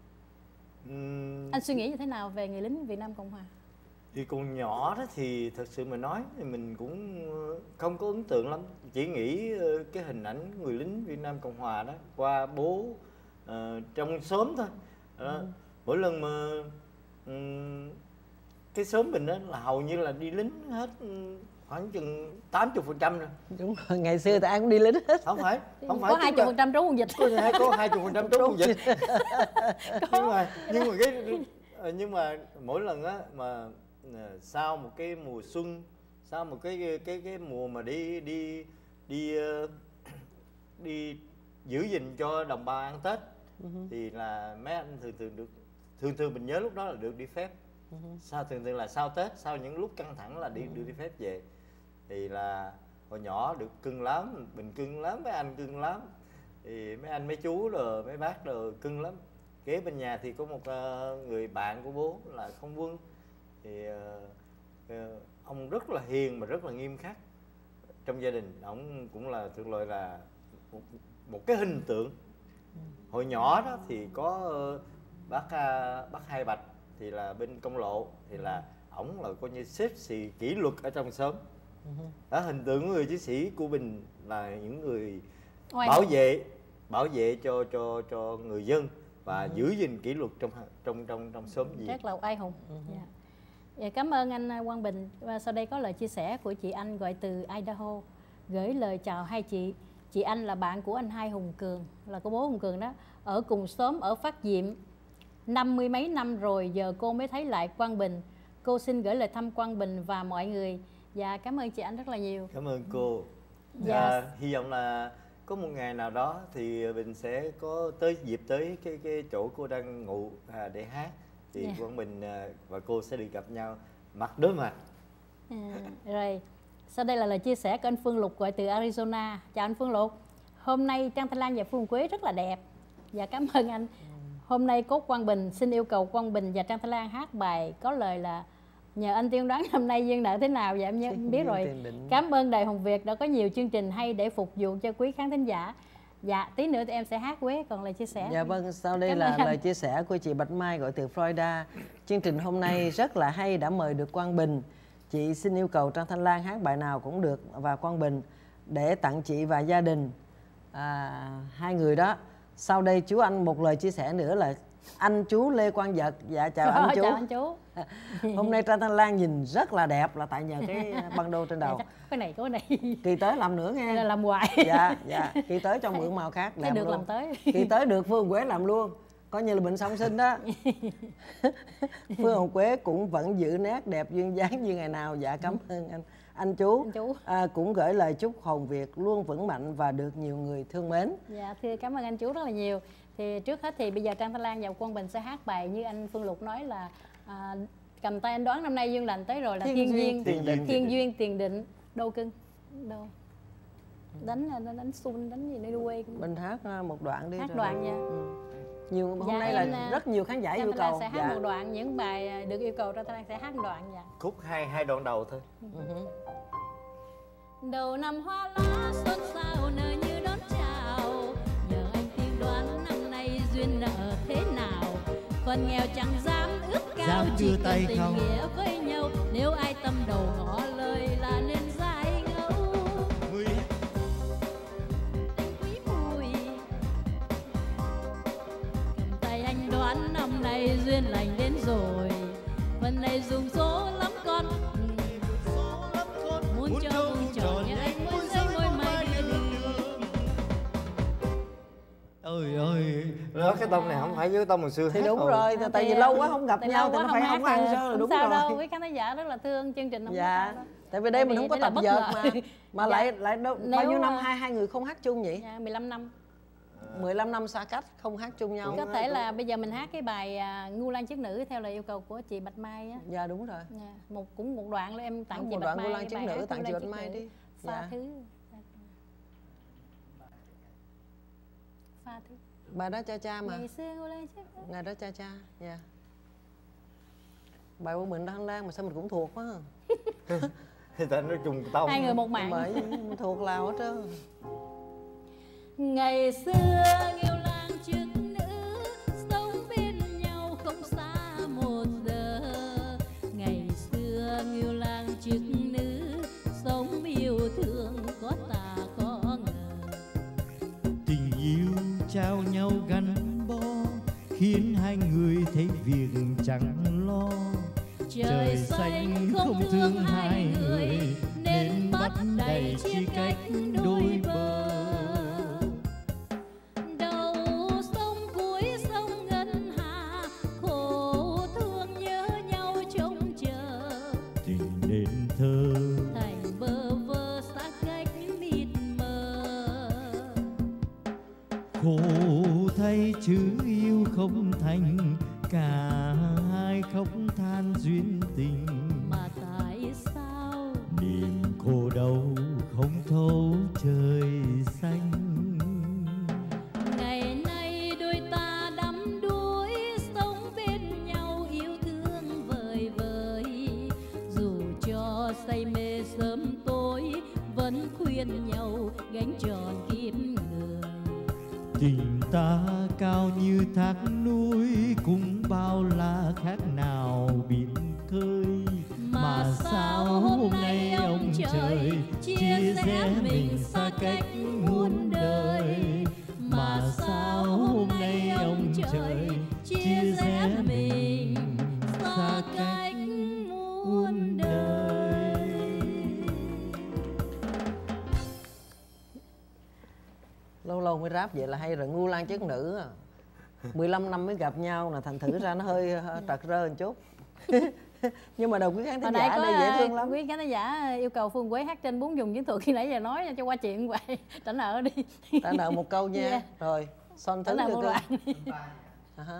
Uhm... Anh suy nghĩ như thế nào về người lính Việt Nam Cộng Hòa? Thì còn nhỏ đó thì thật sự mà nói thì mình cũng không có ấn tượng lắm, chỉ nghĩ cái hình ảnh người lính Việt Nam Cộng Hòa đó qua bố uh, trong xóm thôi. Uh, ừ. Mỗi lần mà um, cái xóm mình đó là hầu như là đi lính hết, khoảng chừng tám mươi phần trăm rồi. Đúng rồi, ngày xưa thì ai cũng đi lính hết. Không phải, không phải. Có hai mươi phần trăm trốn quân dịch. Có hai mươi phần trăm trốn quân dịch. nhưng mà nhưng mà cái nhưng mà mỗi lần á mà sau một cái mùa xuân, sau một cái cái cái mùa mà đi đi đi uh, đi giữ gìn cho đồng bào ăn Tết, uh-huh. thì là mấy anh thường thường được thường thường mình nhớ lúc đó là được đi phép. Uh-huh. Sau thường thường là sau Tết, sau những lúc căng thẳng là đi uh-huh. được đi phép về. Thì là hồi nhỏ được cưng lắm, mình cưng lắm, mấy anh cưng lắm. Thì mấy anh mấy chú rồi mấy bác rồi cưng lắm. Kế bên nhà thì có một uh, người bạn của bố là không quân. Thì uh, uh, ông rất là hiền mà rất là nghiêm khắc trong gia đình. Ông cũng là thuộc loại là một, một cái hình tượng. Hồi nhỏ đó thì có uh, bác uh, bác Hai Bạch thì là bên công lộ, thì là ổng là coi như xếp xì kỷ luật ở trong xóm. Đó, hình tượng của người chiến sĩ của Bình là những người Oai bảo vệ bảo vệ cho cho cho người dân và ừ. giữ gìn kỷ luật trong trong trong trong xóm gì. Rất là oai hùng. Ừ. Yeah. Yeah, cảm ơn anh Quang Bình. Và sau đây có lời chia sẻ của chị Anh gọi từ Idaho, gửi lời chào hai chị. Chị Anh là bạn của anh Hai Hùng Cường, là của bố Hùng Cường đó, ở cùng xóm ở Phát Diệm. Năm mươi mấy năm rồi giờ cô mới thấy lại Quang Bình. Cô xin gửi lời thăm Quang Bình và mọi người. Và cảm ơn chị Anh rất là nhiều. Cảm ơn cô. Dạ. À, hy vọng là có một ngày nào đó thì mình sẽ có tới dịp tới cái cái chỗ cô đang ngủ à, để hát thì Yeah. Quang Bình à, và cô sẽ được gặp nhau mặt đối mặt. À, rồi sau đây là lời chia sẻ của anh Phương Lục gọi từ Arizona. Chào anh Phương Lục. Hôm nay Trang Thanh Lan và Phương Quế rất là đẹp. Dạ cảm ơn anh. Hôm nay Cốt Quang Bình xin yêu cầu Quang Bình và Trang Thanh Lan hát bài có lời là nhờ anh tiên đoán năm nay duyên nợ thế nào. Dạ em nhớ, biết rồi. Cảm ơn Đài Hồng Việt đã có nhiều chương trình hay để phục vụ cho quý khán thính giả. Dạ tí nữa thì em sẽ hát Quế, còn lời chia sẻ. Dạ vâng, sau đây Cảm là ơn anh. lời chia sẻ của chị Bạch Mai gọi từ Florida. Chương trình hôm nay rất là hay, đã mời được Quang Bình. Chị xin yêu cầu Trang Thanh Lan hát bài nào cũng được và Quang Bình để tặng chị và gia đình à, hai người đó. Sau đây chú anh một lời chia sẻ nữa là anh chú Lê Quang Vật. Dạ chào anh chú. Chào anh chú. Hôm nay Trang Thanh Lan nhìn rất là đẹp là tại nhờ cái băng đô trên đầu. Dạ, cái này cái này Kỳ tới làm nữa nghe. là làm hoài. Dạ dạ, kỳ tới cho mượn màu khác Thấy làm được luôn. làm tới. Kỳ tới được Phương Quế làm luôn. Coi như là bệnh song sinh đó. Phương Hồng Quế cũng vẫn giữ nét đẹp duyên dáng như ngày nào. Dạ cảm ơn anh anh chú, Anh chú. À, cũng gửi lời chúc Hồng Việt luôn vững mạnh và được nhiều người thương mến. Dạ thưa cảm ơn anh chú rất là nhiều. Thì trước hết thì bây giờ Trang Thanh Lan và Quang Bình sẽ hát bài như anh Phương Lục nói là à, cầm tay anh đoán năm nay duyên lành tới rồi là Thiên thiên, duyên, duyên tiền định. thiên duyên tiền định đâu cưng đâu đánh đánh, đánh xun đánh gì nơi quê cũng Mình hát à, một đoạn đi. hát rồi. đoạn nha. Ừ. Nhiều hôm Dạ, nay em, là à, rất nhiều khán giả Trang yêu Thanh Lan cầu. sẽ hát Dạ. một đoạn những bài à, được yêu cầu Trang Thanh Lan sẽ hát một đoạn. Dạ. Khúc hai hai đoạn đầu thôi. Ừ. Đầu năm hoa lá xuân sao nở như đón chào, nhờ anh tiên đoán năm nay duyên nợ thế nào. Phần nghèo chẳng dám ước cao, Dám chỉ đưa cần tay tình không. nghĩa với nhau. Nếu ai tâm đầu ngỏ lời là nên giải ngẫu. Người Tình quý mùi cầm tay anh đoán năm nay duyên lành đến rồi. Phần này dùng số lắm con, muốn cho vùng tròn như anh muốn giấy môi mai đưa đường. ơi ơi Đó, cái tông này không phải với cái tông hồi xưa Thì hát đúng rồi. rồi, tại vì lâu quá không gặp Tại nhau lâu thì quá nó phải hát không ăn rồi. sơ là Không đúng sao rồi. đâu, quý khán thính giả rất là thương chương trình, không có Dạ, sao đâu. tại vì đây Tại mình không có vì đây tập là dượt bất mà ngờ. mà Dạ. lại lại đâu, bao Nếu, nhiêu năm à, hai hai người không hát chung vậy? Dạ, mười lăm năm. mười lăm năm xa cách không hát chung nhau. Có thể là bây giờ mình hát cái bài à, Ngu Lan Chức Nữ theo lời yêu cầu của chị Bạch Mai á. Dạ đúng rồi. Dạ, một cũng một đoạn là em tặng Một chị Bạch đoạn Mai. Ngu Lan Chức bài Nữ hát tặng Ngu chị Lan Bạch Chức Mai Nữ. đi. Pha Dạ. thứ. Pha thứ. Bài đó cha cha mà. Ngày xưa Ngu Lan Chức Nữ. Ngày đó cha cha. Dạ. Bài của mình Thanh Lan mà sao mình cũng thuộc quá. Thì ta nói chung tông. Hai người một mạng. Bởi mình thuộc lào hết trơn. Ngày xưa Nghiêu Lang Chức Nữ sống bên nhau không xa một giờ. Ngày xưa Nghiêu Lang Chức Nữ sống yêu thương có tà có ngờ. tình yêu trao nhau gắn bó khiến hai người thấy việc chẳng lo. Trời xanh không thương hai người nên bắt đầy chia cách đôi bờ. Đầu sông cuối sông ngân hà khổ thương nhớ nhau trông chờ. Tình nên thơ Thành bơ vơ xa cách mịt mờ. khổ thay chữ yêu không thành, cả hai khóc than duyên tình. Mà tại sao Niềm khổ đau không thấu trời xanh. ngày nay đôi ta đắm đuối sống bên nhau yêu thương vời vợi. Dù cho say mê sớm tối vẫn khuyên nhau gánh tròn kiếp người. Tình ta cao như thác núi cũng bao la khác nào biển khơi. Mà sao hôm nay ông trời chia rẽ mình xa cách muôn đời. Mà sao hôm nay ông trời chia rẽ mình xa cách muôn đời. Lâu lâu mới ráp vậy là hay rồi. Ngu Lan Chức Nữ à. mười lăm năm mới gặp nhau là thành thử ra nó hơi ờ, trật rơ một chút. Nhưng mà đầu quý khán Hồi thính nãy giả có đây dễ thương lắm. quý khán giả yêu cầu Phương Quế hát trên bốn dùng chiến thuật, khi nãy giờ nói cho qua chuyện vậy. Trả nợ đi. Trả nợ một câu nha. Yeah. Rồi, son Trả thứ nợ được một không? đoạn. À hả?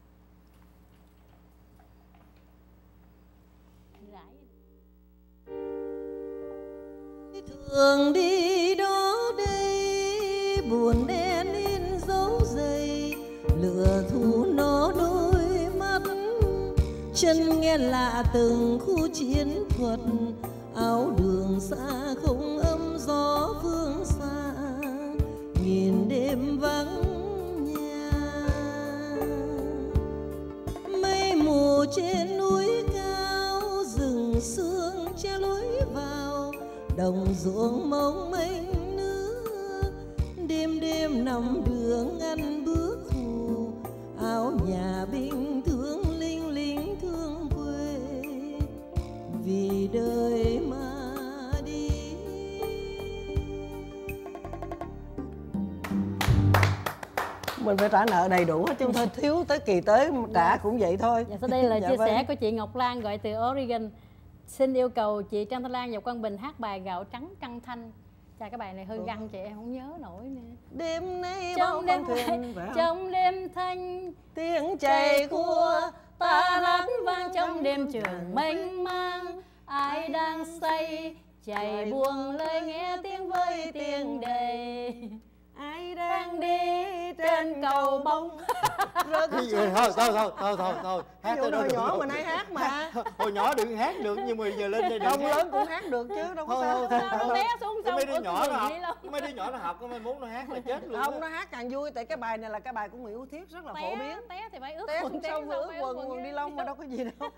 Thường đi đó đây, buồn đen in dấu giày, lửa thu nó đôi mắt, chân nghe lạ từng khu chiến thuật, áo đường xa không âm gió phương xa, nghìn đêm vắng nhà. Mây mù trên núi cao, rừng sương che lối vào, đồng ruộng mong mênh nước, đêm đêm nằm đường ăn bước thù, áo nhà binh thương linh lính thương quê, vì đời mà đi. Mình phải trả nợ đầy đủ hết chứ không thôi thiếu tới kỳ tới trả cũng vậy thôi. Dạ, sau đây là Dạ chia vâng. sẻ của chị Ngọc Lan gọi từ Oregon. Xin yêu cầu chị Trang Thanh Lan và Quang Bình hát bài Gạo Trắng Trăng Thanh. Chà, cái bài này hơi găng chị, em không nhớ nổi nè. Đêm nay bao Trong đêm con thuyền phải không? trong đêm thanh Tiếng chày cua ta hát vang trong đêm trường mênh mang, ai đang say chạy buông lời nghe tiếng với tiếng đầy, ai đang đi trên cầu bông. rớt Thôi thôi thôi thôi thôi thôi hát Ví dụ tới đó hồi được nhỏ rồi. mình hay hát mà. Hồi nhỏ đừng hát được, nhưng mà giờ lên đây đừng Ông hát. lớn cũng hát được chứ đâu có Thôi, sao. thôi, Sao nó té xuống sông Mấy đứa ở nhỏ cái nó học, rừng ni lông. mấy đứa nhỏ nó học có mai mốt nó hát là chết luôn. Ông á. nó hát càng vui, tại cái bài này là cái bài của Nguyễn Hữu Thiết rất là phổ té biến. té thì phải ướt Té quần, xuống sông vừa ướt phải quần, quần đi lông mà đâu có gì đâu.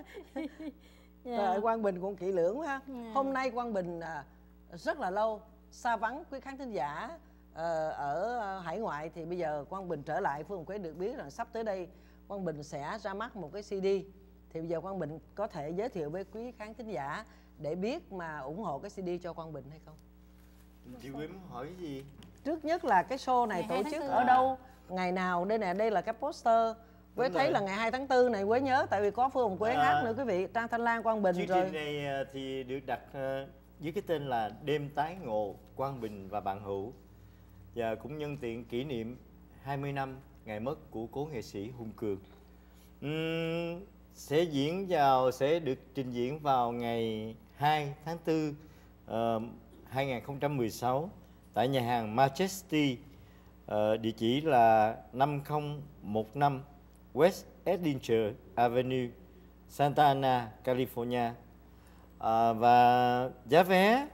Dạ. Rồi Quang Bình cũng kỹ lưỡng ha. Dạ. Hôm nay Quang Bình à, rất là lâu xa vắng quý khán thính giả ờ, ở hải ngoại, thì bây giờ Quang Bình trở lại. Phương Quế được biết rằng sắp tới đây Quang Bình sẽ ra mắt một cái xê đê, thì bây giờ Quang Bình có thể giới thiệu với quý khán thính giả để biết mà ủng hộ cái xê đê cho Quang Bình hay không? Chị Quế muốn hỏi cái gì? Trước nhất là cái show này Ngày hai tổ tháng chức tư. ở đâu, ngày nào? Đây nè, đây là cái poster. Quế Đúng thấy rồi. là ngày hai tháng tư này Quế nhớ, tại vì có Phương Hồng Quế À. hát nữa quý vị. Trang Thanh Lan, Quang Bình Chương rồi. trình này à, thì được đặt à, với cái tên là Đêm Tái Ngộ Quang Bình và Bạn Hữu, và cũng nhân tiện kỷ niệm hai mươi năm ngày mất của cố nghệ sĩ Hùng Cường. Uhm, sẽ diễn vào sẽ được trình diễn vào ngày hai tháng tư uh, hai nghìn không trăm mười sáu tại nhà hàng Majesty, uh, địa chỉ là năm không một năm West Edinburgh Avenue, Santa Ana, California. À, và giá vé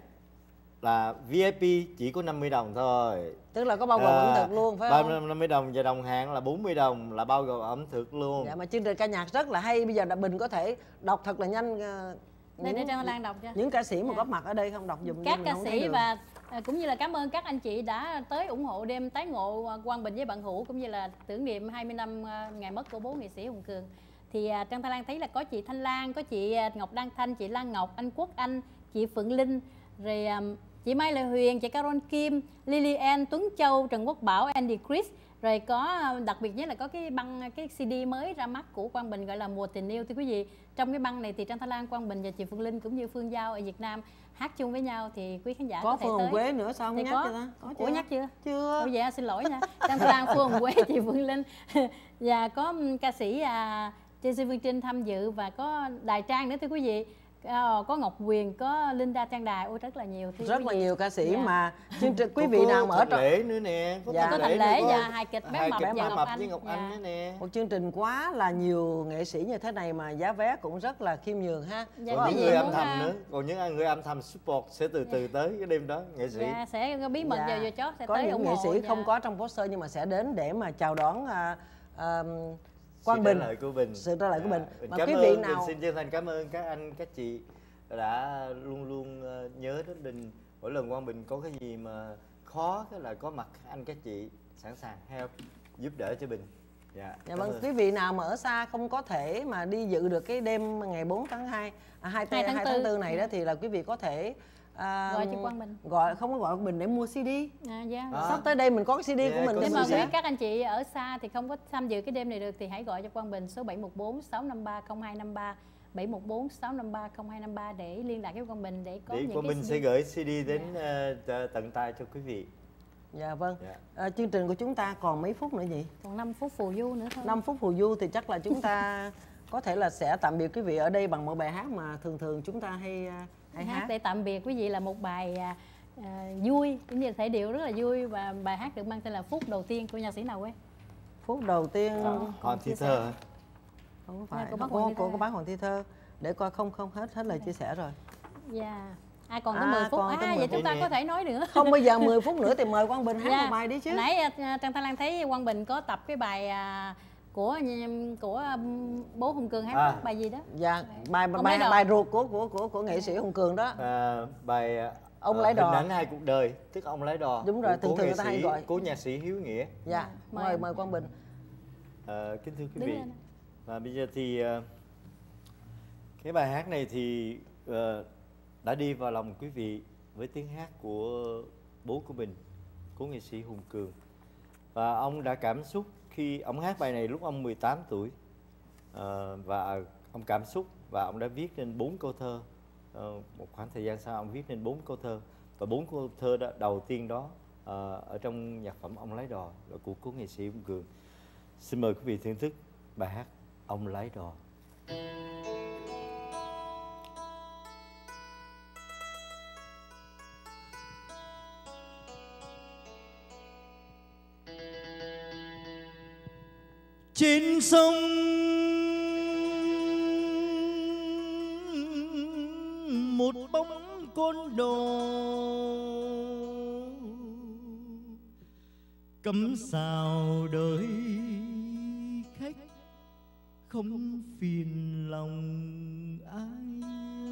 là vê i pê chỉ có năm mươi đồng thôi. Tức là có bao gồm À, ẩm thực luôn phải bao không? gồm năm mươi đồng, và đồng hạng là bốn mươi đồng là bao gồm ẩm thực luôn. Dạ, mà chương trình ca nhạc rất là hay. Bây giờ là Bình có thể đọc thật là nhanh ờ, Đây để Trang Thanh Lan đọc cho. những ca sĩ mà Dạ. góp mặt ở đây không, đọc dùm Các mình ca không thấy sĩ được. và à, cũng như là cảm ơn các anh chị đã tới ủng hộ đêm tái ngộ à, Quang Bình với Bạn Hữu, cũng như là tưởng niệm hai mươi năm à, ngày mất của bố nghệ sĩ Hùng Cường. Thì à, Trang Thanh Lan thấy là có chị Thanh Lan, có chị à, Ngọc Đăng Thanh, chị Lan Ngọc, anh Quốc Anh, chị Phượng Linh, rồi à, chị Mai Lệ Huyền, chị Caron Kim, Lilian, Tuấn Châu, Trần Quốc Bảo, Andy Chris. Rồi có à, đặc biệt nhất là có cái băng, cái xê đê mới ra mắt của Quang Bình gọi là Mùa Tình Yêu. Thì quý vị, trong cái băng này thì Trang Thanh Lan, Quang Bình và chị Phượng Linh cũng như Phương Giao ở Việt Nam hát chung với nhau, thì quý khán giả có, Có thể Phương tới. Hồng Quế nữa sao không Thì nhắc có. chưa ta? Có Ủa, nhắc chưa? Chưa. Ủa dạ, xin lỗi nha. Trang Thanh Lan, Phương Hồng Quế, chị Phương Linh và có um, ca sĩ à, Trên Phương Trinh tham dự, và có Đài Trang nữa thưa quý vị. À, có Ngọc Quyền, có Linda Trang Đài, ôi rất là nhiều. Thưa Rất quý là vị. nhiều ca sĩ Dạ. mà chương trình quý Có- vị có nào mà ở Thành trong Lễ nữa nè, có Dạ. Có Thành nữa, Lễ có và hài kịch Bé hài Mập kịch và Bé Ngọc Mập Anh. với Ngọc Anh Dạ. nữa nè. một chương trình quá là nhiều nghệ sĩ như thế này mà giá vé cũng rất là khiêm nhường ha. Dạ, Còn quý những vị người âm muốn, thầm à, nữa, còn những người âm thầm support sẽ từ từ tới cái đêm đó, nghệ sĩ. Dạ, sẽ có bí mật Dạ. vào giờ chót sẽ Có tới những ủng nghệ hộ. sĩ dạ. không có trong poster nhưng mà sẽ đến để mà chào đón à, à, Quang Sự Bình. trở lại của Bình. Sự trở lại của Bình. Mình Mà cảm quý ơn vị Bình, nào xin chân thành cảm ơn các anh các chị đã luôn luôn ờ, nhớ đến Bình. Mỗi lần Quang Bình có cái gì mà khó cái là có mặt anh các chị sẵn sàng help, giúp đỡ cho Bình. Dạ. Dạ cảm vâng, ơn. quý vị nào mà ở xa không có thể mà đi dự được cái đêm ngày bốn tháng hai, à, hai hai tháng tháng tư. tư này đó, Dạ. thì là quý vị có thể à, Gọi cho Quang Bình. Gọi không có gọi Quang Bình để mua xê đê. À, dạ. À. Sắp tới đây mình có cái xê đê Dạ, của mình có để Nếu chia mà chia quý sẻ. sẻ. các anh chị ở xa thì không có tham dự cái đêm này được thì hãy gọi cho Quang Bình số bảy một bốn sáu năm ba không hai năm ba, bảy một bốn sáu năm ba không hai năm ba để liên lạc với Quang Bình để có để những Quang cái Bình xê sẽ đê. gửi xê đê đến uh, tận tay cho quý vị. Dạ vâng. Dạ. À, chương trình của chúng ta còn mấy phút nữa nhỉ? Còn năm phút phù du nữa thôi. năm phút phù du thì chắc là chúng ta có thể là sẽ tạm biệt quý vị ở đây bằng một bài hát mà thường thường chúng ta hay hay hát hát. để tạm biệt quý vị là một bài à, à, vui, cũng như thể điệu rất là vui, và bài hát được mang tên là Phút Đầu Tiên của nhạc sĩ nào ấy? Phút đầu tiên Còn thi thơ. không phải À, của của bác Hoàng Thi của, Thơ. của bác Hoàng Thi Thơ, để coi không không hết hết lời chia sẻ rồi. Dạ. À còn tới À, mười phút. còn À tới mười vậy phút chúng ta nè. có thể nói nữa. Không, bây giờ mười phút nữa thì mời Quang Bình hát Dạ. một bài đi chứ. Nãy à, Trang Thanh Lan thấy Quang Bình có tập cái bài à, của của um, bố Hùng Cường hát À. đó, bài gì đó? Dạ, bài Ông bài lấy đò. bài ruột của của của của nghệ sĩ Hùng Cường đó. À, bài Ông uh, lái đò. Hình ảnh hai cuộc đời, tức ông lái đò. Đúng rồi, của thường cố thường nghệ người ta hay sĩ- gọi. Cố nhạc sĩ Hiếu Nghĩa. Dạ, mời mời em. mời Quang Bình. À, kính thưa quý Đứng vị, lên. và bây giờ thì ờ, cái bài hát này thì ờ, đã đi vào lòng quý vị với tiếng hát của bố của mình, cố nghệ sĩ Hùng Cường. Và ông đã cảm xúc khi ông hát bài này lúc ông mười tám tuổi. Ờ, và ông cảm xúc và ông đã viết nên bốn câu thơ. Ờ, một khoảng thời gian sau ông viết nên bốn câu thơ, và bốn câu thơ đó, đầu tiên đó ờ, ở trong nhạc phẩm Ông Lái Đò là của cố nghệ sĩ Hùng Cường. Xin mời quý vị thưởng thức bài hát Ông Lái Đò. Trên sông một bóng con đò cắm sào đợi khách, không phiền lòng ai.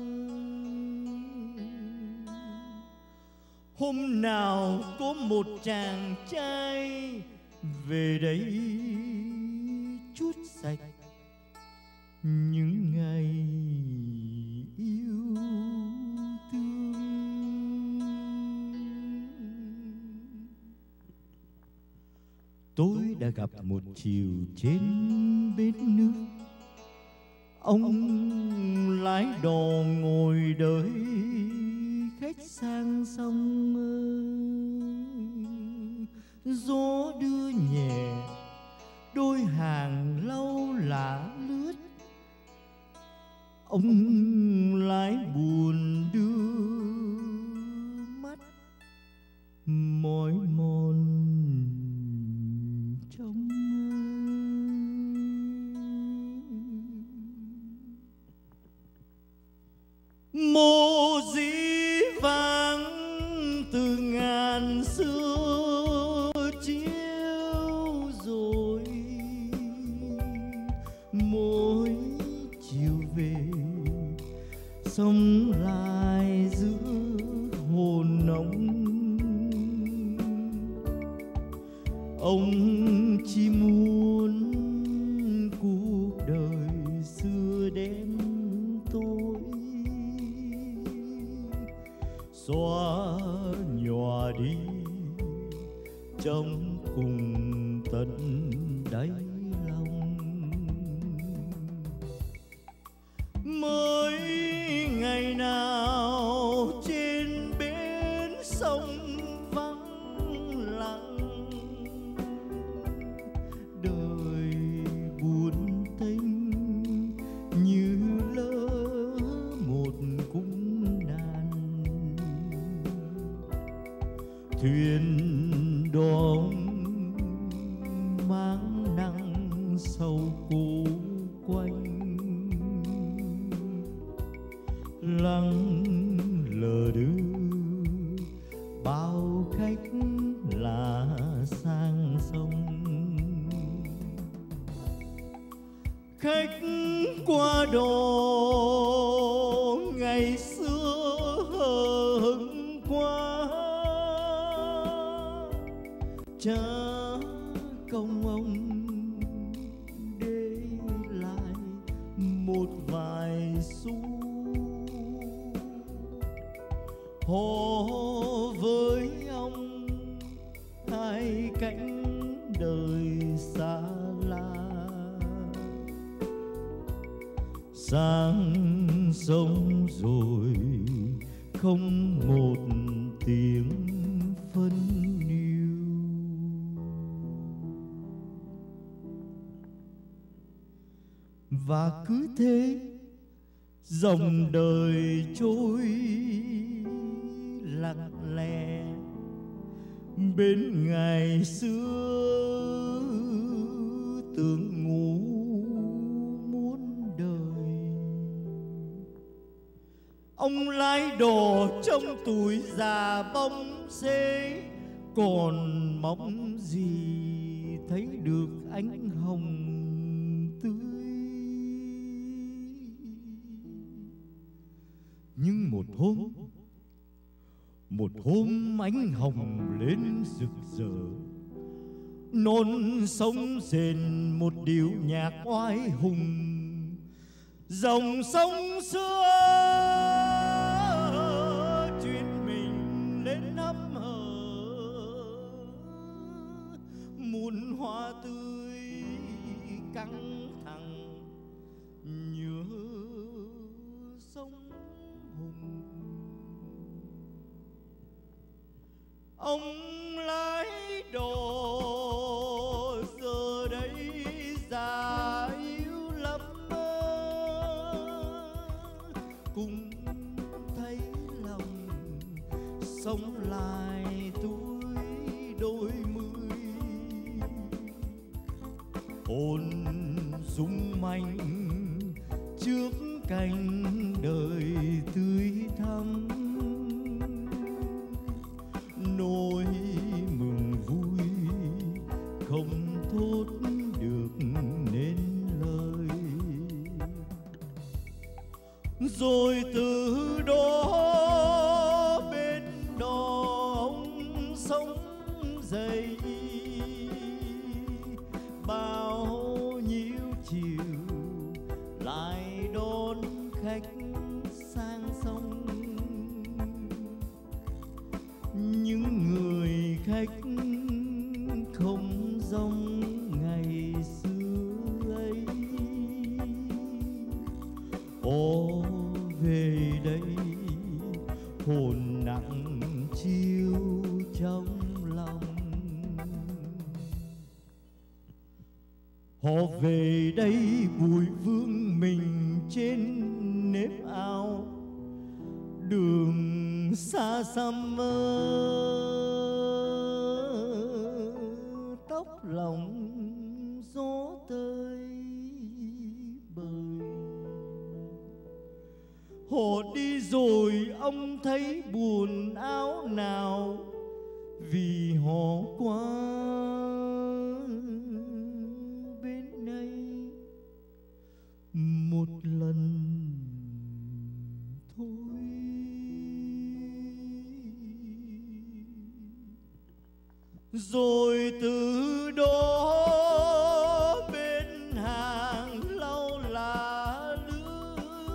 Hôm nào có một chàng trai về đây chút sạch những ngày yêu thương. Tôi đã gặp một chiều trên bến nước, ông lái đò ngồi đợi khách sang sông ơi. Gió đưa nhẹ đôi hàng lâu lá lướt, ông lái buồn đưa mắt mỏi mòn trong mô dĩ vang từ ngàn xưa chiếu rồi. Mỗi chiều về sống lại giữa hồn nóng, ông chỉ muốn cuộc đời xưa đen tối xóa nhòa đi trong cùng tận đáy lòng. Mới ngày nào trên bến sông vắng lặng, đời buồn tênh như lỡ một cung đàn. Thuyền đò mang nắng sầu cô quanh, lặng lờ đưa bao khách là sang sông. Khách qua đò ngày xưa hờ hững quá, cha công ông để lại một vài xu, hò với ông hai cánh đời xa lạ. sang sông rồi không một tiếng phân níu. Và cứ thế dòng đời trôi lặng lẽ bên ngày xưa tưởng ngủ muôn đời. Ông lái đò trong tuổi già bóng xế, còn mong gì thấy được ánh hồng tươi. Nhưng một hôm, một hôm ánh hồng lên rực rỡ, non sông rền một điệu nhạc oai hùng. Dòng sông xưa chuyện mình lên hăm hở, muôn hoa tươi căng thẳng nhớ sông hùng. Ông lái đò giờ đây già yếu lắm, cũng thấy lòng sống lại tuổi đôi mươi. Hồn rung manh trước cánh đời tươi thắm, nỗi mừng vui không thốt được nên lời. Rồi từ đó bên đó ông sống dậy, bao nhiêu chiều lại đón khách sang sông. Những người khách không giống ngày xưa ấy. Ô về đây hồn nặng chiêu trong lòng, họ về đây bùi vương mình trên nếp áo, đường xa xăm mơ tóc lòng gió tơi bời. Họ đi rồi ông thấy buồn áo nào, vì họ qua bên đây một lần thôi. Rồi từ đó bên hàng lau lá lướt,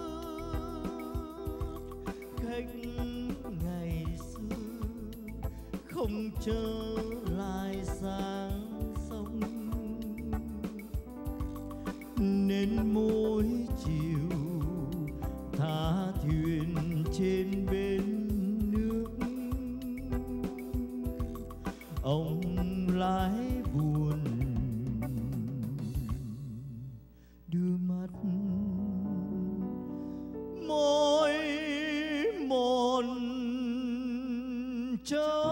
khách ngày xưa không trở lại sang sông, nên mỗi chiều thả thuyền trên bên nước. Ông lái buồn đưa mắt môi mòn trông.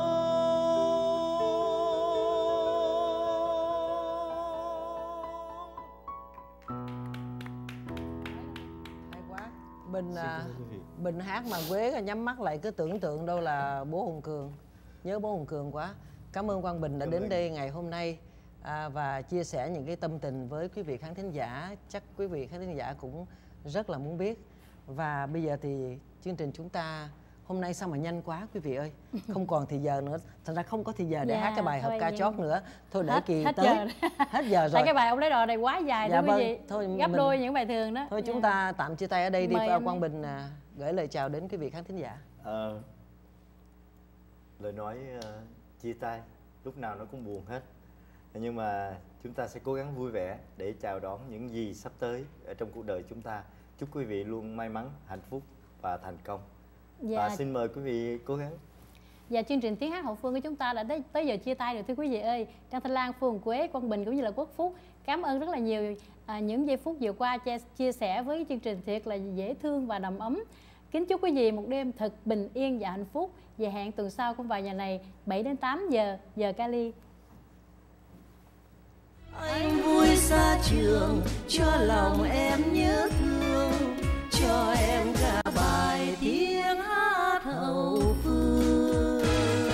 Hay quá. Bình à, Bình hát mà Quế nhắm mắt lại cứ tưởng tượng đâu là bố Hùng Cường. Nhớ bố Hùng Cường quá. Cảm ơn Quang Bình đã đến đây ngày hôm nay à, và chia sẻ những cái tâm tình với quý vị khán thính giả. Chắc quý vị khán thính giả cũng rất là muốn biết. Và bây giờ thì chương trình chúng ta hôm nay sao mà nhanh quá quý vị ơi. Không còn thì giờ nữa. Thật ra không có thì giờ để Dạ, hát cái bài hợp thôi ca nhưng- chót nữa. Thôi để Hết- kỳ hết tới. giờ. Hết giờ rồi. Tại cái bài ông lấy đò này quá dài Dạ thưa vâng, quý vị. thôi Gấp mình- đôi những bài thường đó. Thôi chúng Dạ. ta tạm chia tay ở đây đi. Mời Và anh Quang đi. Bình à, gửi lời chào đến quý vị khán thính giả. Ờ, lời nói ờ, chia tay lúc nào nó cũng buồn hết, nhưng mà chúng ta sẽ cố gắng vui vẻ để chào đón những gì sắp tới ở trong cuộc đời chúng ta. chúc quý vị luôn may mắn, hạnh phúc và thành công. Dạ. Và xin mời quý vị cố gắng. Và chương trình Tiếng hát hậu phương của chúng ta đã tới, tới giờ chia tay rồi thưa quý vị ơi. Trang Thanh Lan, Phương Quế, Quang Bình cũng như là Quốc Phúc cảm ơn rất là nhiều à, những giây phút vừa qua chia, chia sẻ với chương trình thiệt là dễ thương và đầm ấm. Kính chúc quý vị một đêm thật bình yên và hạnh phúc. Và hẹn tuần sau cũng vào nhà này bảy đến tám giờ giờ Cali. Anh vui xa trường cho lòng em nhớ thương, cho em cả bài tiếng hát hậu phương.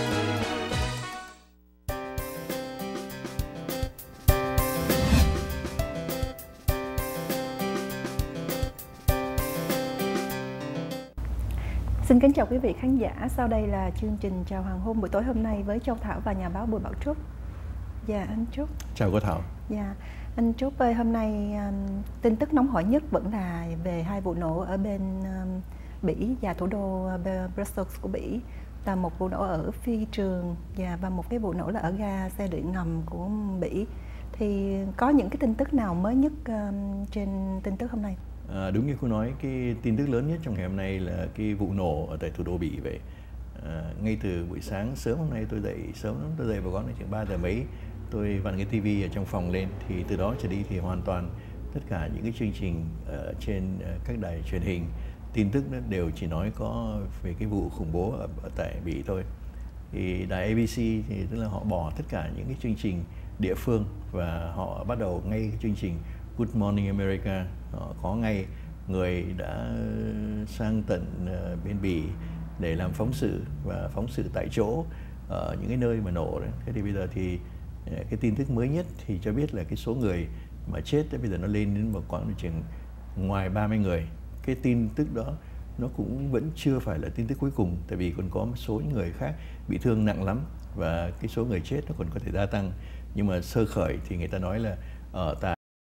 Xin kính chào quý vị khán giả. Sau đây là chương trình Chào Hoàng Hôn buổi tối hôm nay với Châu Thảo và nhà báo Bùi Bảo Trúc. Dạ anh Trúc. Chào cô Thảo. Dạ anh Trúc ơi, hôm nay um, tin tức nóng hổi nhất vẫn là về hai vụ nổ ở bên um, Bỉ và thủ đô uh, Brussels của Bỉ, là một vụ nổ ở phi trường và và một cái vụ nổ là ở ga xe điện ngầm của Bỉ. Thì có những cái tin tức nào mới nhất um, trên tin tức hôm nay? À, đúng như cô nói, cái tin tức lớn nhất trong ngày hôm nay là cái vụ nổ ở tại thủ đô Bỉ vậy. À, ngay từ buổi sáng sớm hôm nay tôi dậy sớm lắm, tôi dậy vào gói chừng ba giờ mấy, tôi vặn cái tivi ở trong phòng lên, thì từ đó trở đi thì hoàn toàn tất cả những cái chương trình ở trên các đài truyền hình tin tức đều chỉ nói có về cái vụ khủng bố ở, ở tại Bỉ thôi. Thì đài a bê xê thì tức là họ bỏ tất cả những cái chương trình địa phương và họ bắt đầu ngay cái chương trình Good Morning America. Họ có ngay người đã sang tận uh, bên Bỉ để làm phóng sự và phóng sự tại chỗ ở những cái nơi mà nổ đấy. Thế thì bây giờ thì cái tin tức mới nhất thì cho biết là cái số người mà chết đấy bây giờ nó lên đến một khoảng chừng ngoài ba mươi người. Cái tin tức đó nó cũng vẫn chưa phải là tin tức cuối cùng, tại vì còn có một số những người khác bị thương nặng lắm và cái số người chết nó còn có thể gia tăng. Nhưng mà sơ khởi thì người ta nói là ở tại